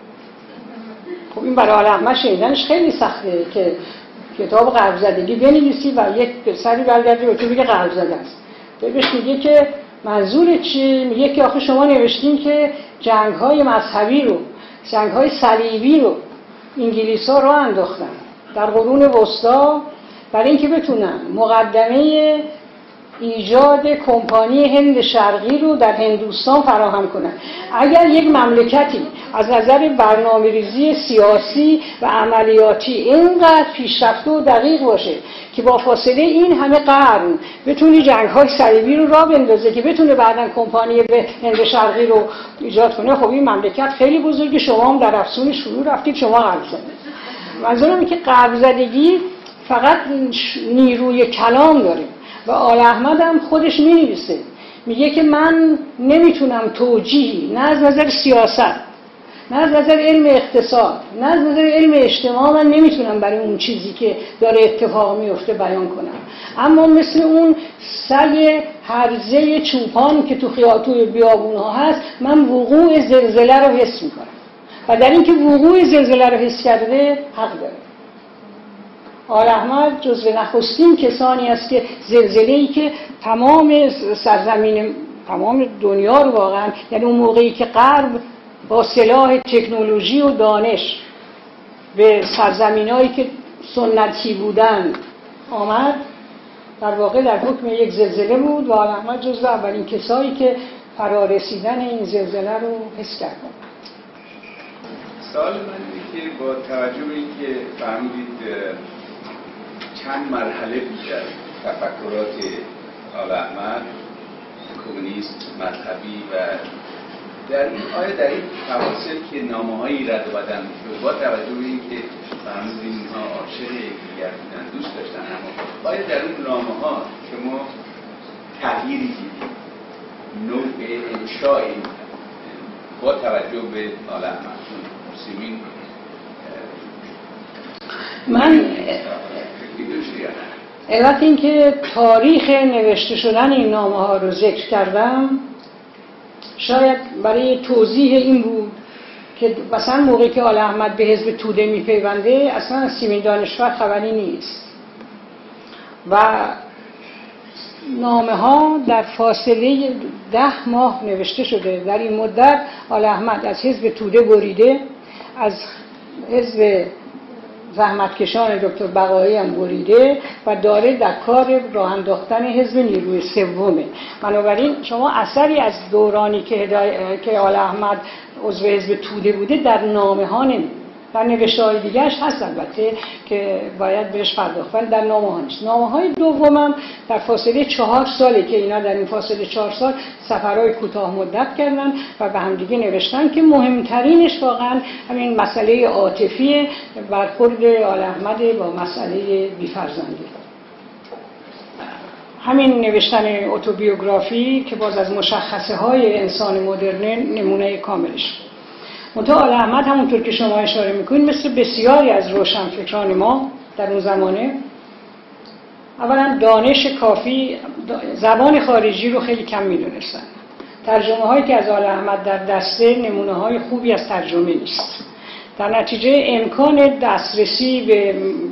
خب این برای آل احمد شنیدنش خیلی سخته که کتاب غرب‌زدگی بنویسی و یک پسری برگردی به تو بگه غرب‌زده است. بهش میگه که منظور چی؟ میگه که آخه شما نوشتین که جنگ‌های مذهبی رو، جنگ‌های صلیبی رو انگلیس‌ها راه انداختن در قرون وسطا برای اینکه بتونن مقدمه ایجاد کمپانی هند شرقی رو در هندوستان فراهم کنن. اگر یک مملکتی از نظر برنامه‌ریزی سیاسی و عملیاتی اینقدر پیشرفته و دقیق باشه که با فاصله این همه قرن بتونه جنگ‌های صلیبی رو راه بندازه که بتونه بعداً کمپانی به هند شرقی رو ایجاد کنه، خب این مملکت خیلی بزرگه، شما هم در افسون شروع رفتید، شما غرب زدید. منظورم اینه که غرب زدگی فقط نیروی کلام داره و آل احمد هم خودش می‌نویسه، میگه که من نمیتونم توجیهی نه از نظر سیاست، نه از نظر علم اقتصاد، نه از نظر علم اجتماع من نمیتونم برای اون چیزی که داره اتفاق میفته بیان کنم، اما مثل اون سگ هرزه چوپان که تو خیاطوی بیابونها هست من وقوع زلزله رو حس میکنم و در اینکه وقوع زلزله رو حس کرده حق داره. آل احمد جزو نخستین کسانی است که زلزله‌ای که تمام سرزمین تمام دنیا رو واقعا، یعنی اون موقعی که غرب با سلاح تکنولوژی و دانش به سرزمینایی که سنتی بودن آمد، در واقع در حکم یک زلزله بود و آل احمد جزو اولین کسایی که فرارسیدن این زلزله رو حس کردن. سوال من اینه که با توجه به اینکه فهمیدید چند مرحله بود در تفکرات آل احمد، کمونیست، مذهبی و در این آیا در این فواصل که نامه‌هایی رد و بدل می‌شد با توجه به اینکه فهمیدید اینها عاشق یکدیگر بودن، دوست داشتن، اما آیا در اون نامه‌ها شما تغییری دیدید، نوع انشاء با توجه به آل احمد مسلمین من علت این که تاریخ نوشته شدن این نامه ها رو ذکر کردم شاید برای توضیح این بود که مثلا موقعی که آل احمد به حزب توده میپیونده اصلا از سیمین دانشور خبری نیست و نامه ها در فاصله ده ماه نوشته شده. در این مدت آل احمد از حزب توده بریده، از حزب زحمتکشان دکتر بقایی هم بریده و داره در کار راه انداختن حزب نیروی سومه. بنابراین شما اثری از دورانی که, که آل احمد عضو حزب توده بوده در نامه ها نمی در نوشته های دیگرش هست البته که باید بهش پرداخت، ولی در نامه ها نیست. نامه های دومم در فاصله چهار ساله که اینا در این فاصله چهار سال سفرهای کوتاه مدت کردن و به هم دیگه نوشتن که مهمترینش واقعا همین مسئله عاطفی برخورد آل احمد با مسئله بی‌فرزندی. همین نوشتن اتوبیوگرافی که باز از مشخصه های انسان مدرن نمونه کاملش. منتها آل احمد همونطور که شما اشاره میکنید مثل بسیاری از روشنفکران ما در اون زمانه اولا دانش کافی، زبان خارجی رو خیلی کم میدونستن. ترجمه هایی که از آل احمد در دسته نمونه های خوبی از ترجمه نیست. در نتیجه امکان دسترسی به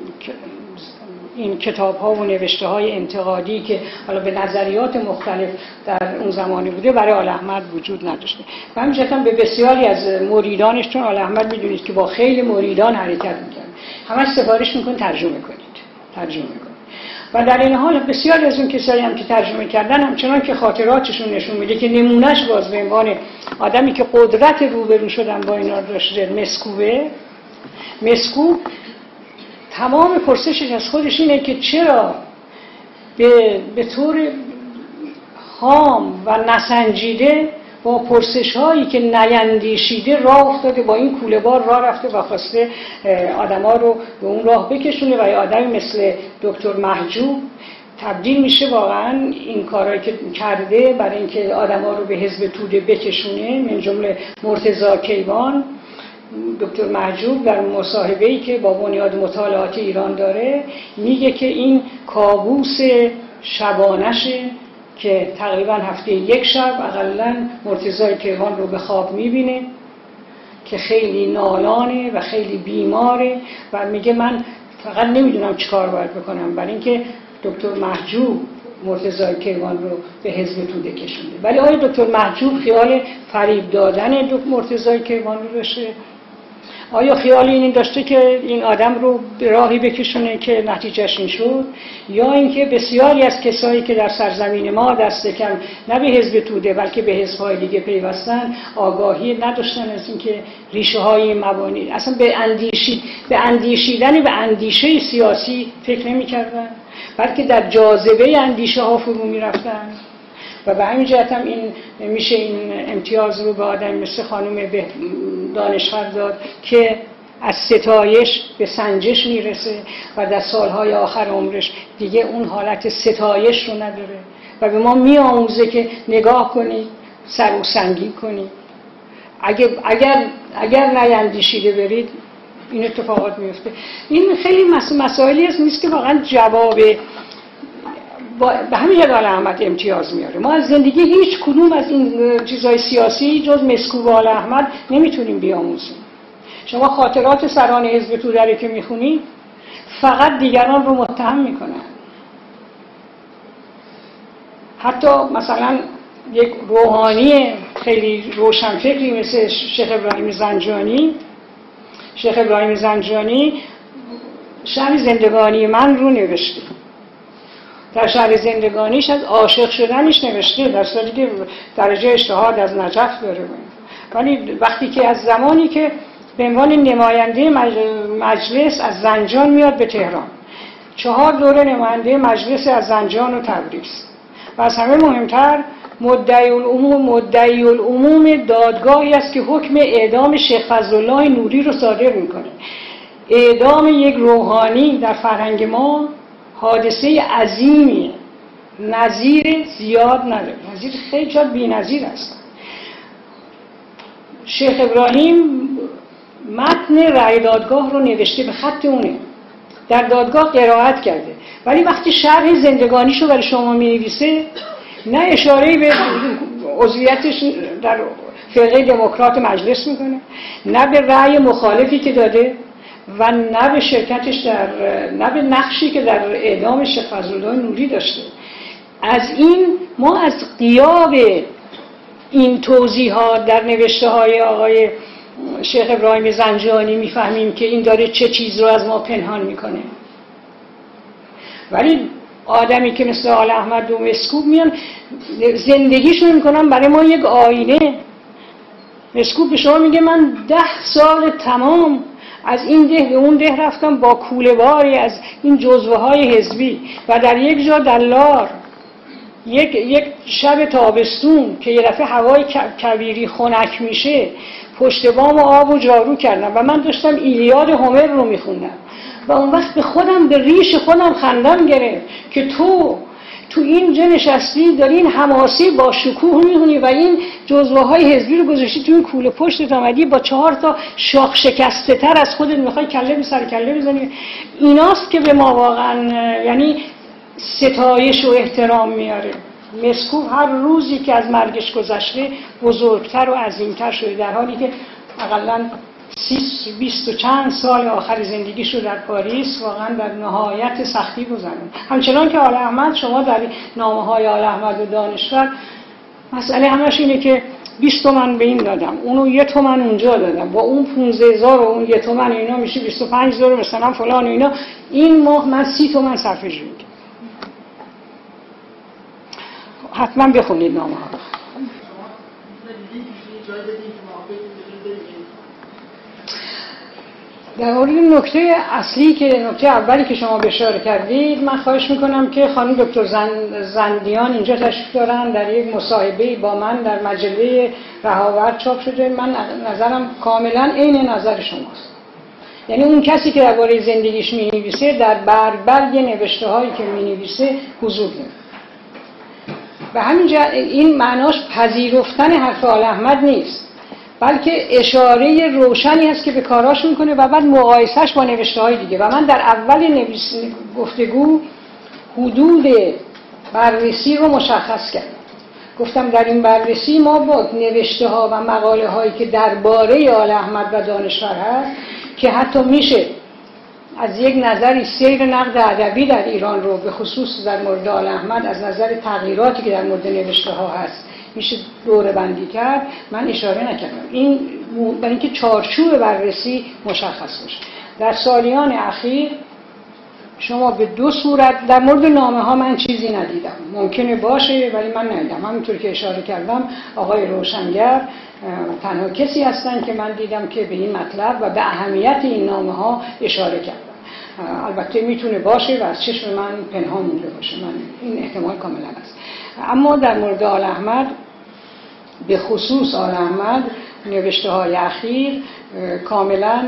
این کتاب ها و نوشته های انتقادی که حالا به نظریات مختلف در اون زمانی بوده برای آل احمد وجود نداشته. و همینجا به بسیاری از مریدانش، چون آل احمد میدونید که با خیلی مریدان حرکت میکنه، همش سفارش میکنه ترجمه کنید ترجمه کنید. و در این حال بسیاری از اون کسایی هم که ترجمه کردن همچنان که خاطراتشون نشون میده که نمونهش باز به عنوان آدمی که قدرت روبرو شدن با اینا داشته مسکوبه. مسکوب تمام پرسشش از خودش اینه که چرا به, به طور خام و نسنجیده با پرسش هایی که نیندیشیده راه افتاده، با این کوله بار راه رفته و خواسته آدم ها رو به اون راه بکشونه و یه آدمی مثل دکتر محجوب تبدیل میشه واقعا این کارهایی که کرده برای اینکه آدم ها رو به حزب توده بکشونه، من جمله مرتضی کیوان. دکتر محجوب در مصاحبه‌ای که با بنیاد مطالعات ایران داره میگه که این کابوس شبانشه که تقریبا هفته یک شب اقلاً مرتضی کیوان رو به خواب میبینه که خیلی نالانه و خیلی بیماره و میگه من فقط نمیدونم چی کار باید بکنم، برای اینکه دکتر محجوب مرتضی کیوان رو به حزب توده کشونده. ولی آیا دکتر محجوب خیال فریب دادن دکتر مرتضی کیوان رو داشته؟ آیا خیال این داشته که این آدم رو به راهی بکشونه که نتیجهش این شد؟ یا اینکه بسیاری از کسایی که در سرزمین ما دست کم نه به حزب توده بلکه به حزب‌های دیگه پیوستن آگاهی نداشتن از اینکه ریشه های مبانی اصلا به اندیشی به اندیشیدن به اندیشه سیاسی فکر نمی‌کردن، بلکه در جاذبه اندیشه ها فرو می‌رفتن. و به همین جهت هم این میشه این امتیاز رو به آدم مثل خانم به دانشور داد که از ستایش به سنجش میرسه و در سالهای آخر عمرش دیگه اون حالت ستایش رو نداره و به ما میآموزه که نگاه کنی، سر و سنگین کنی. اگر اگر اگر نیندیشیده برید این اتفاقات میفته. این خیلی مسائلی است نیست که واقعا جواب به همین جهت آل احمد امتیاز میاره. ما از زندگی هیچ کدوم از این چیزهای سیاسی جز مسکوب آل احمد نمیتونیم بیاموزیم. شما خاطرات سران حزب توده رو که میخونید فقط دیگران رو متهم میکنن. حتی مثلا یک روحانی خیلی روشنفکری مثل شیخ ابراهیم زنجانی شیخ ابراهیم زنجانی شرح زندگانی من رو نوشته. در شرح زندگانیش از عاشق شدنش نوشته، در صورتی که درجه اجتهاد از نجف داره. ولی وقتی که از زمانی که به عنوان نماینده مجلس از زنجان میاد به تهران، چهار دوره نماینده مجلس از زنجان و تبریز و از همه مهمتر مدعی العموم مدعی العموم دادگاهی است که حکم اعدام شیخ فضلالله نوری رو صادر میکنه. اعدام یک روحانی در فرهنگ ما حادثه عظیمیه، نظیر زیاد نداره، نظیر خیلی جاد بی نظیر است. شیخ ابراهیم متن رأی دادگاه رو نوشته، به خط اونه، در دادگاه قرائت کرده، ولی وقتی شرح زندگانیشو برای شما می نویسه نه اشاره به عضویتش در فرقه دموکرات مجلس میکنه، نه به رأی مخالفی که داده و نه به شرکتش در نه به نقشی که در اعدام شیخ فضلالله نوری داشته. از این ما از غیاب این توضیحات در نوشته های آقای شیخ ابراهیم زنجانی میفهمیم که این داره چه چیز رو از ما پنهان میکنه. ولی آدمی که مثل آل احمد و مسکوب میان زندگیشون میکنن برای ما یک آینه، مسکوب به شما میگه من ده سال تمام از این ده به اون ده رفتم با کوله‌باری از این جزوه های حزبی و در یک جا دلار یک یک شب تابستون که یه دفعه هوای کویری خنک میشه پشت بام آب و جارو کردم و من داشتم ایلیاد هومر رو میخوندم و اون وقت به خودم به ریش خودم خندم گرفت که تو تو اینجا نشستی داری این حماسی با شکوه میخونی و این جزوه های حزبی رو گذاشتی تو این کوله پشتت آمدی با چهار تا شاخ شکسته تر از خودت میخوای کله به سر کله بزنی. ایناست که به ما واقعا یعنی ستایش و احترام میاره. مسکوب هر روزی که از مرگش گذشته بزرگتر و عظیمتر شده، در حالی که حداقل بیست و چند سال آخر زندگیش رو در پاریس واقعا در نهایت سختی گذروند. همچنان که آل احمد، شما در نامه‌های آل احمد و دانشور مسئله همش اینه که بیست تومن به این دادم، اونو یه تومن اونجا دادم، با اون پانزده هزار و اون یه تومن اینا میشه بیست و پنج هزار مثلا فلان و اینا، این ماه من سی تومن صرفه می‌کنم. حتما بخونید نامه ها. در مورد نکته اصلی که نکته اولی که شما اشاره کردید، من خواهش میکنم که خانم دکتر زن، زندیان اینجا تشریف دارن، در یک مصاحبه با من در مجله رهاورد چاپ شده. من نظرم کاملا عین نظر شماست. یعنی اون کسی که درباره زندگیش می‌نویسه در برگ برگ نوشته هایی که می‌نویسه حضور داره. و همینجا این معناش پذیرفتن حرف آل احمد نیست، بلکه اشاره روشنی هست که به کاراش میکنه و بعد مقایسهش با نوشته های دیگه. و من در اول نویس گفتگو حدود بررسی رو مشخص کردم. گفتم در این بررسی ما با نوشته ها و مقاله هایی که درباره آل احمد و دانشور هست که حتی میشه از یک نظری سیر نقد ادبی در ایران رو به خصوص در مورد آل احمد از نظر تغییراتی که در مورد نوشته ها هست میشه دوره بندی کرد، من اشاره نکردم. این برای اینکه چارچوب بررسی مشخص باشه. در سالیان اخیر شما به دو صورت در مورد نامه ها من چیزی ندیدم، ممکنه باشه ولی من ندیدم. همینطور که اشاره کردم آقای روشنگر تنها کسی هستن که من دیدم که به این مطلب و به اهمیت این نامه ها اشاره کردم. البته میتونه باشه و از چشم من پنهان مونده باشه، من این احتمال کاملا هست. اما در مورد آل احمد به خصوص آل احمد نوشته های اخیر کاملا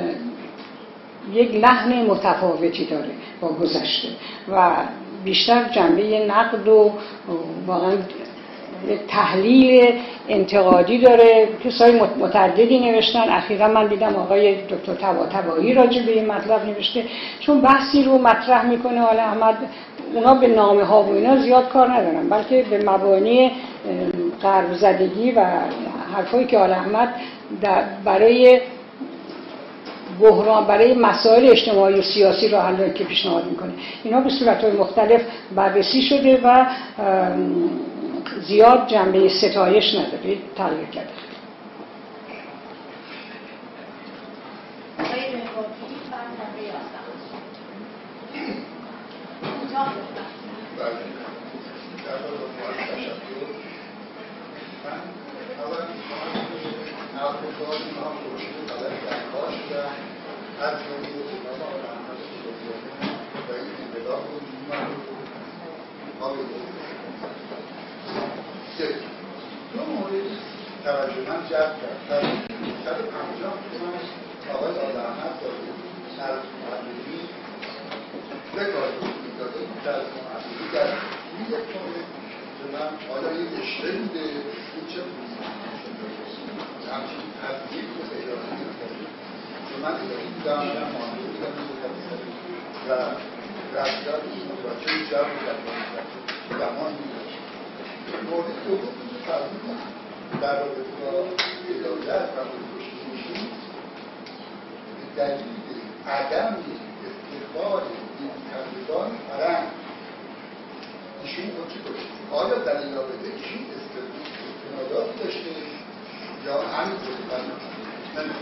یک لحن متفاوتی داره با گذشته و بیشتر جنبه نقد و واقعا تحلیل انتقادی داره. کسای متعددی نوشتن، اخیرا من دیدم آقای دکتر طباطبایی راجع به این مطلب نوشته، چون بحثی رو مطرح میکنه آل احمد. اونا به نامه ها و اینا زیاد کار ندارن، بلکه به مبانی غرب زدگی و حرفایی که آل احمد برای بحران، برای مسائل اجتماعی و سیاسی راه حل که پیشنهاد میکنه، اینا به صورت‌های مختلف بررسی شده و زیاد جنبه ستایش نداره، تغییر کرده. دو مورد توجه من جلب کرد. صد و پنجاه تومن آقای آل احمد داده از معلمی یک آرزوی داده در معلمی در یک تومه که من آیا یک اشته بوده این چه بوده همچین تذکیب رو پیدایی نکنه که من اداری بودم من معلمی بودم و رسیدت متوجه جلب کرد زمان میداشت. مورد دوم فرمود در رابطه با هدایت و بزرگشی به دلیل عدم استقبال دین‌پروران فرهنگ ایشون رو چی داشت؟ آیا در این رابطه ایشون استنادات داشته یا همینطوری فرمود؟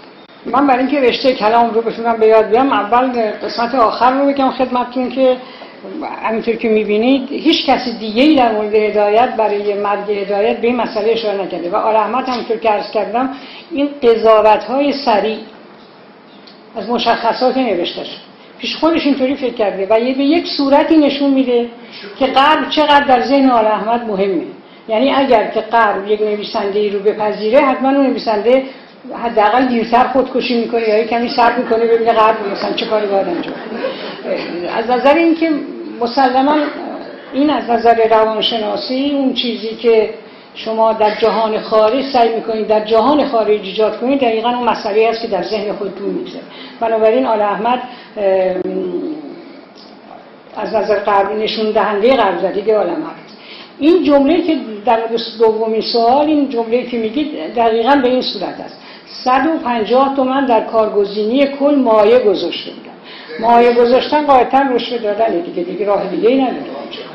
من برای اینکه رشته کلام رو بتونم به یاد بیارم اول قسمت آخر رو بگم خدمتتون که همینطور که میبینید هیچ کسی دیگه‌ای در مورد هدایت برای مرگ هدایت به این مسئله اشاره نکرده و آل احمد همونطور که عرض کردم این قضاوت‌های سریع از مشخصات نوشته شد پیش خودش اینطوری فکر کرده و یه به یک صورتی نشون میده که غرب چقدر در ذهن آل احمد مهمه. یعنی اگر که غرب یک نویسنده‌ای رو بپذیره حتما اون نویسنده حداقل دیرتر خودکشی میکنه یا کمی صبر میکنه ببینه غرب مثلا چه کاری باید انجام بده. از نظر اینکه مسلما این از نظر روانشناسی اون چیزی که شما در جهان خارج سعی میکنید در جهان خارج ایجاد کنید دقیقاً اون مسئله است که در ذهن خودتون میگذره. بنابراین آل احمد از نظر غربی نشون دهنده غرب زدگی آل احمد. این جمله که در دومین سوال این جمله که میگید دقیقاً به این صورت است. صد و پنجاه تومن در کارگزینی کل مایه گذاشته بودن. مایه گذاشتن قاعدتاً رشوه دادن دیگه دیگه راه دیگه ای نداره.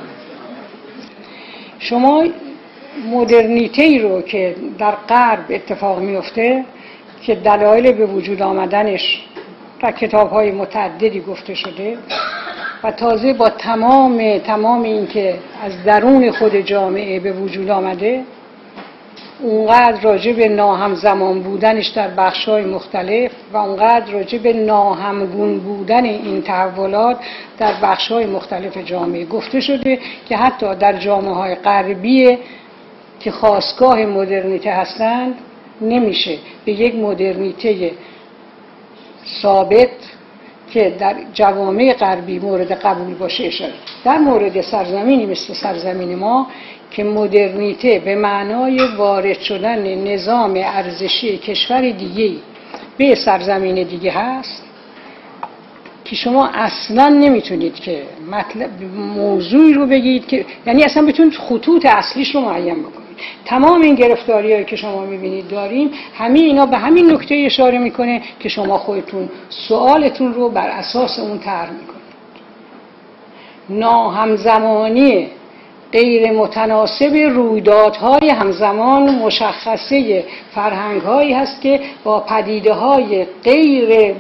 شما مدرنیته ای رو که در غرب اتفاق میفته که دلایل به وجود آمدنش در کتاب‌های متعددی گفته شده و تازه با تمام تمام این که از درون خود جامعه به وجود آمده اونقدر راجع به ناهمزمان بودنش در بخش‌های مختلف و اونقدر راجع به ناهمگون بودن این تحولات در بخش‌های مختلف جامعه گفته شده که حتی در جامعه‌های غربی که خاستگاه مدرنیته هستند نمیشه به یک مدرنیته ثابت که در جوامع غربی مورد قبول باشه اشاره. در مورد سرزمینی مثل سرزمین ما که مدرنیته به معنای وارد شدن نظام ارزشی کشور دیگه به سرزمین دیگه هست که شما اصلا نمیتونید که مطلب موضوعی رو بگید که یعنی اصلا بتونید خطوط اصلیش رو معین بکنید. تمام این گرفتاری‌هایی که شما می‌بینید داریم همه اینا به همین نکته اشاره میکنه که شما خودتون سوالتون رو بر اساس اون طرح میکنید. ناهمزمانی غیر متناسب رویدادهای همزمان مشخصه فرهنگ‌هایی هست که با پدیده‌های غیر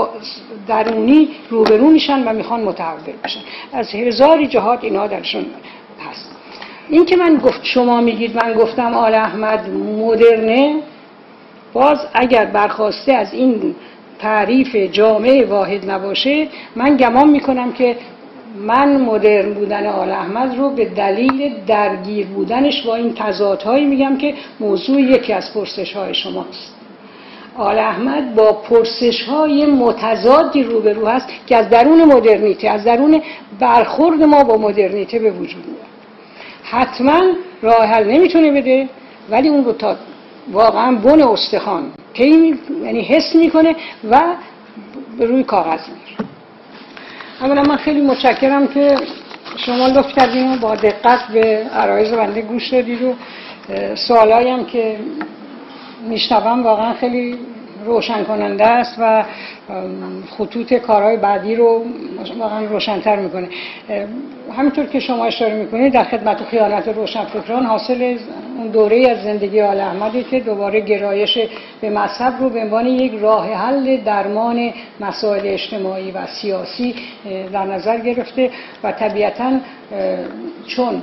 درونی روبرو میشن و میخوان متحول بشن. از هزاری جهات اینا درشون هست. این که من گفت شما میگید من گفتم آل احمد مدرنه، باز اگر برخواسته از این تعریف جامعه واحد نباشه من گمان میکنم که من مدرن بودن آل احمد رو به دلیل درگیر بودنش با این تضادهایی میگم که موضوع یکی از پرسش‌های شماست. آل احمد با پرسش‌های متضادی روبرو هست که از درون مدرنیته، از درون برخورد ما با مدرنیته به وجود میاد. حتما راه حل نمیتونه بده ولی اون رو تا واقعا بن استخوان طی یعنی حس میکنه و به روی کاغذ میاره. اولا من خیلی متشکرم که شما لطف کردین و با دقت به عرایض بنده گوش دادید و سوالایی هم که میشنوم واقعا خیلی روشن کننده است و خطوط کارهای بعدی رو واقعا روشن‌تر میکنه. همینطور که شما اشاره میکنید در خدمت خیانت روشنفکران حاصل اون دوره از زندگی آل احمدی که دوباره گرایش به مذهب رو به عنوان یک راه حل درمان مسائل اجتماعی و سیاسی در نظر گرفته و طبیعتاً چون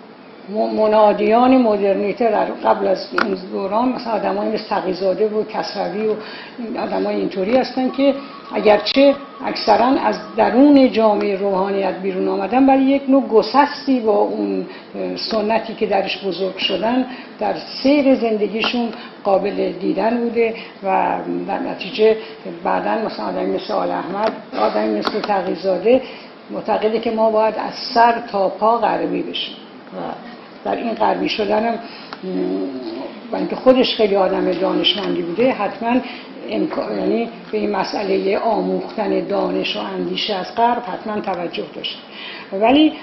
منادیان مدرنیته در قبل از این دوران مثلا آدمایی مثل تقی‌زاده و کسروی و آدمای اینطوری هستن که اگرچه اکثرا از درون جامعه روحانیت بیرون آمدن ولی یک نوع گسستی با اون سنتی که درش بزرگ شدن در سیر زندگیشون قابل دیدن بوده و در نتیجه بعداً مثلا آدمی مثل آل احمد، آدمی مثل تقی‌زاده معتقده که ما باید از سر تا پا غربی بشیم و در این غربی شدنم و اینکه خودش خیلی آدم دانشمندی بوده حتما یعنی به این مسئله آموختن دانش و اندیشه از غرب حتما توجه داشت. ولی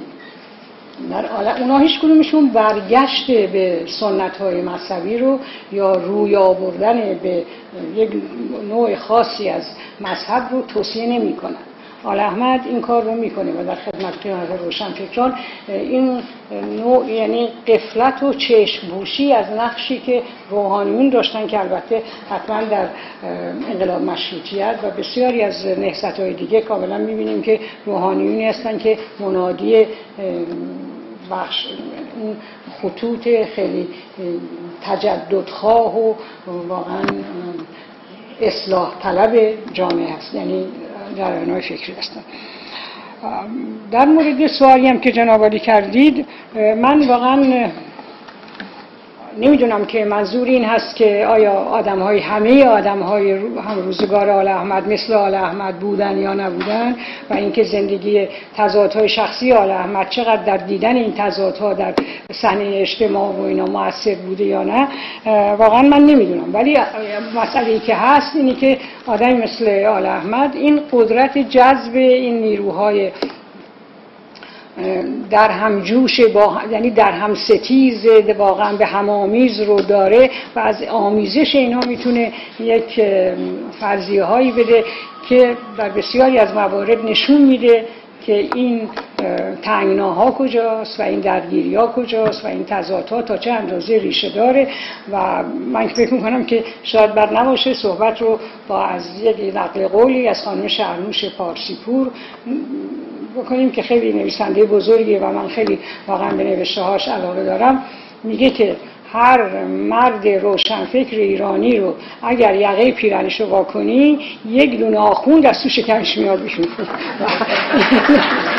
در اونا هیچ کدومشون برگشت به سنت‌های مذهبی رو یا روی آوردن به یک نوع خاصی از مذهب رو توصیه نمی‌کنن. آل احمد این کار رو میکنه و در خدمت قیادت روشنفکران این نوع یعنی غفلت و چشم‌پوشی از نقشی که روحانیون داشتن که البته حتما در انقلاب مشروطیت و بسیاری از نهضت‌های دیگه کاملا میبینیم که روحانیونی هستن که منادی بخش اون خطوط خیلی تجددخواه و واقعا اصلاح طلب جامعه هست، یعنی جریان‌های فکری هستن. در مورد سوالی هم که جناب عالی کردید، من واقعا نمیدونم که منظور این هست که آیا آدم‌های همه آدم‌های هم روزگار آل احمد مثل آل احمد بودن یا نبودن و اینکه زندگی تضادهای شخصی آل احمد چقدر در دیدن این تضادها در صحنه اجتماع و اینا مؤثر بوده یا نه، واقعا من نمیدونم. ولی مسئله‌ای که هست اینه که آدمی مثل آل احمد این قدرت جذب این نیروهای در هم جوش با یعنی در هم ستیز واقعا به هم آمیز رو داره و از آمیزش اینا میتونه یک فرضیه هایی بده که در بسیاری از موارد نشون میده که این تنگناها کجاست و این درگیری‌ها کجاست و این تضادها تا چه اندازه ریشه داره. و من فکر می‌کنم که شاید بر نباشه صحبت رو با از یک نقل قولی از خانم شهرنوش پارسیپور بکنیم که خیلی نویسنده بزرگیه و من خیلی واقعا به نوشته‌هاش علاقه دارم. میگه که هر مرد روشنفکر ایرانی رو اگر یقه پیرنش رو واکنی یک دونه آخوند از تو شکمش میاد بیرون.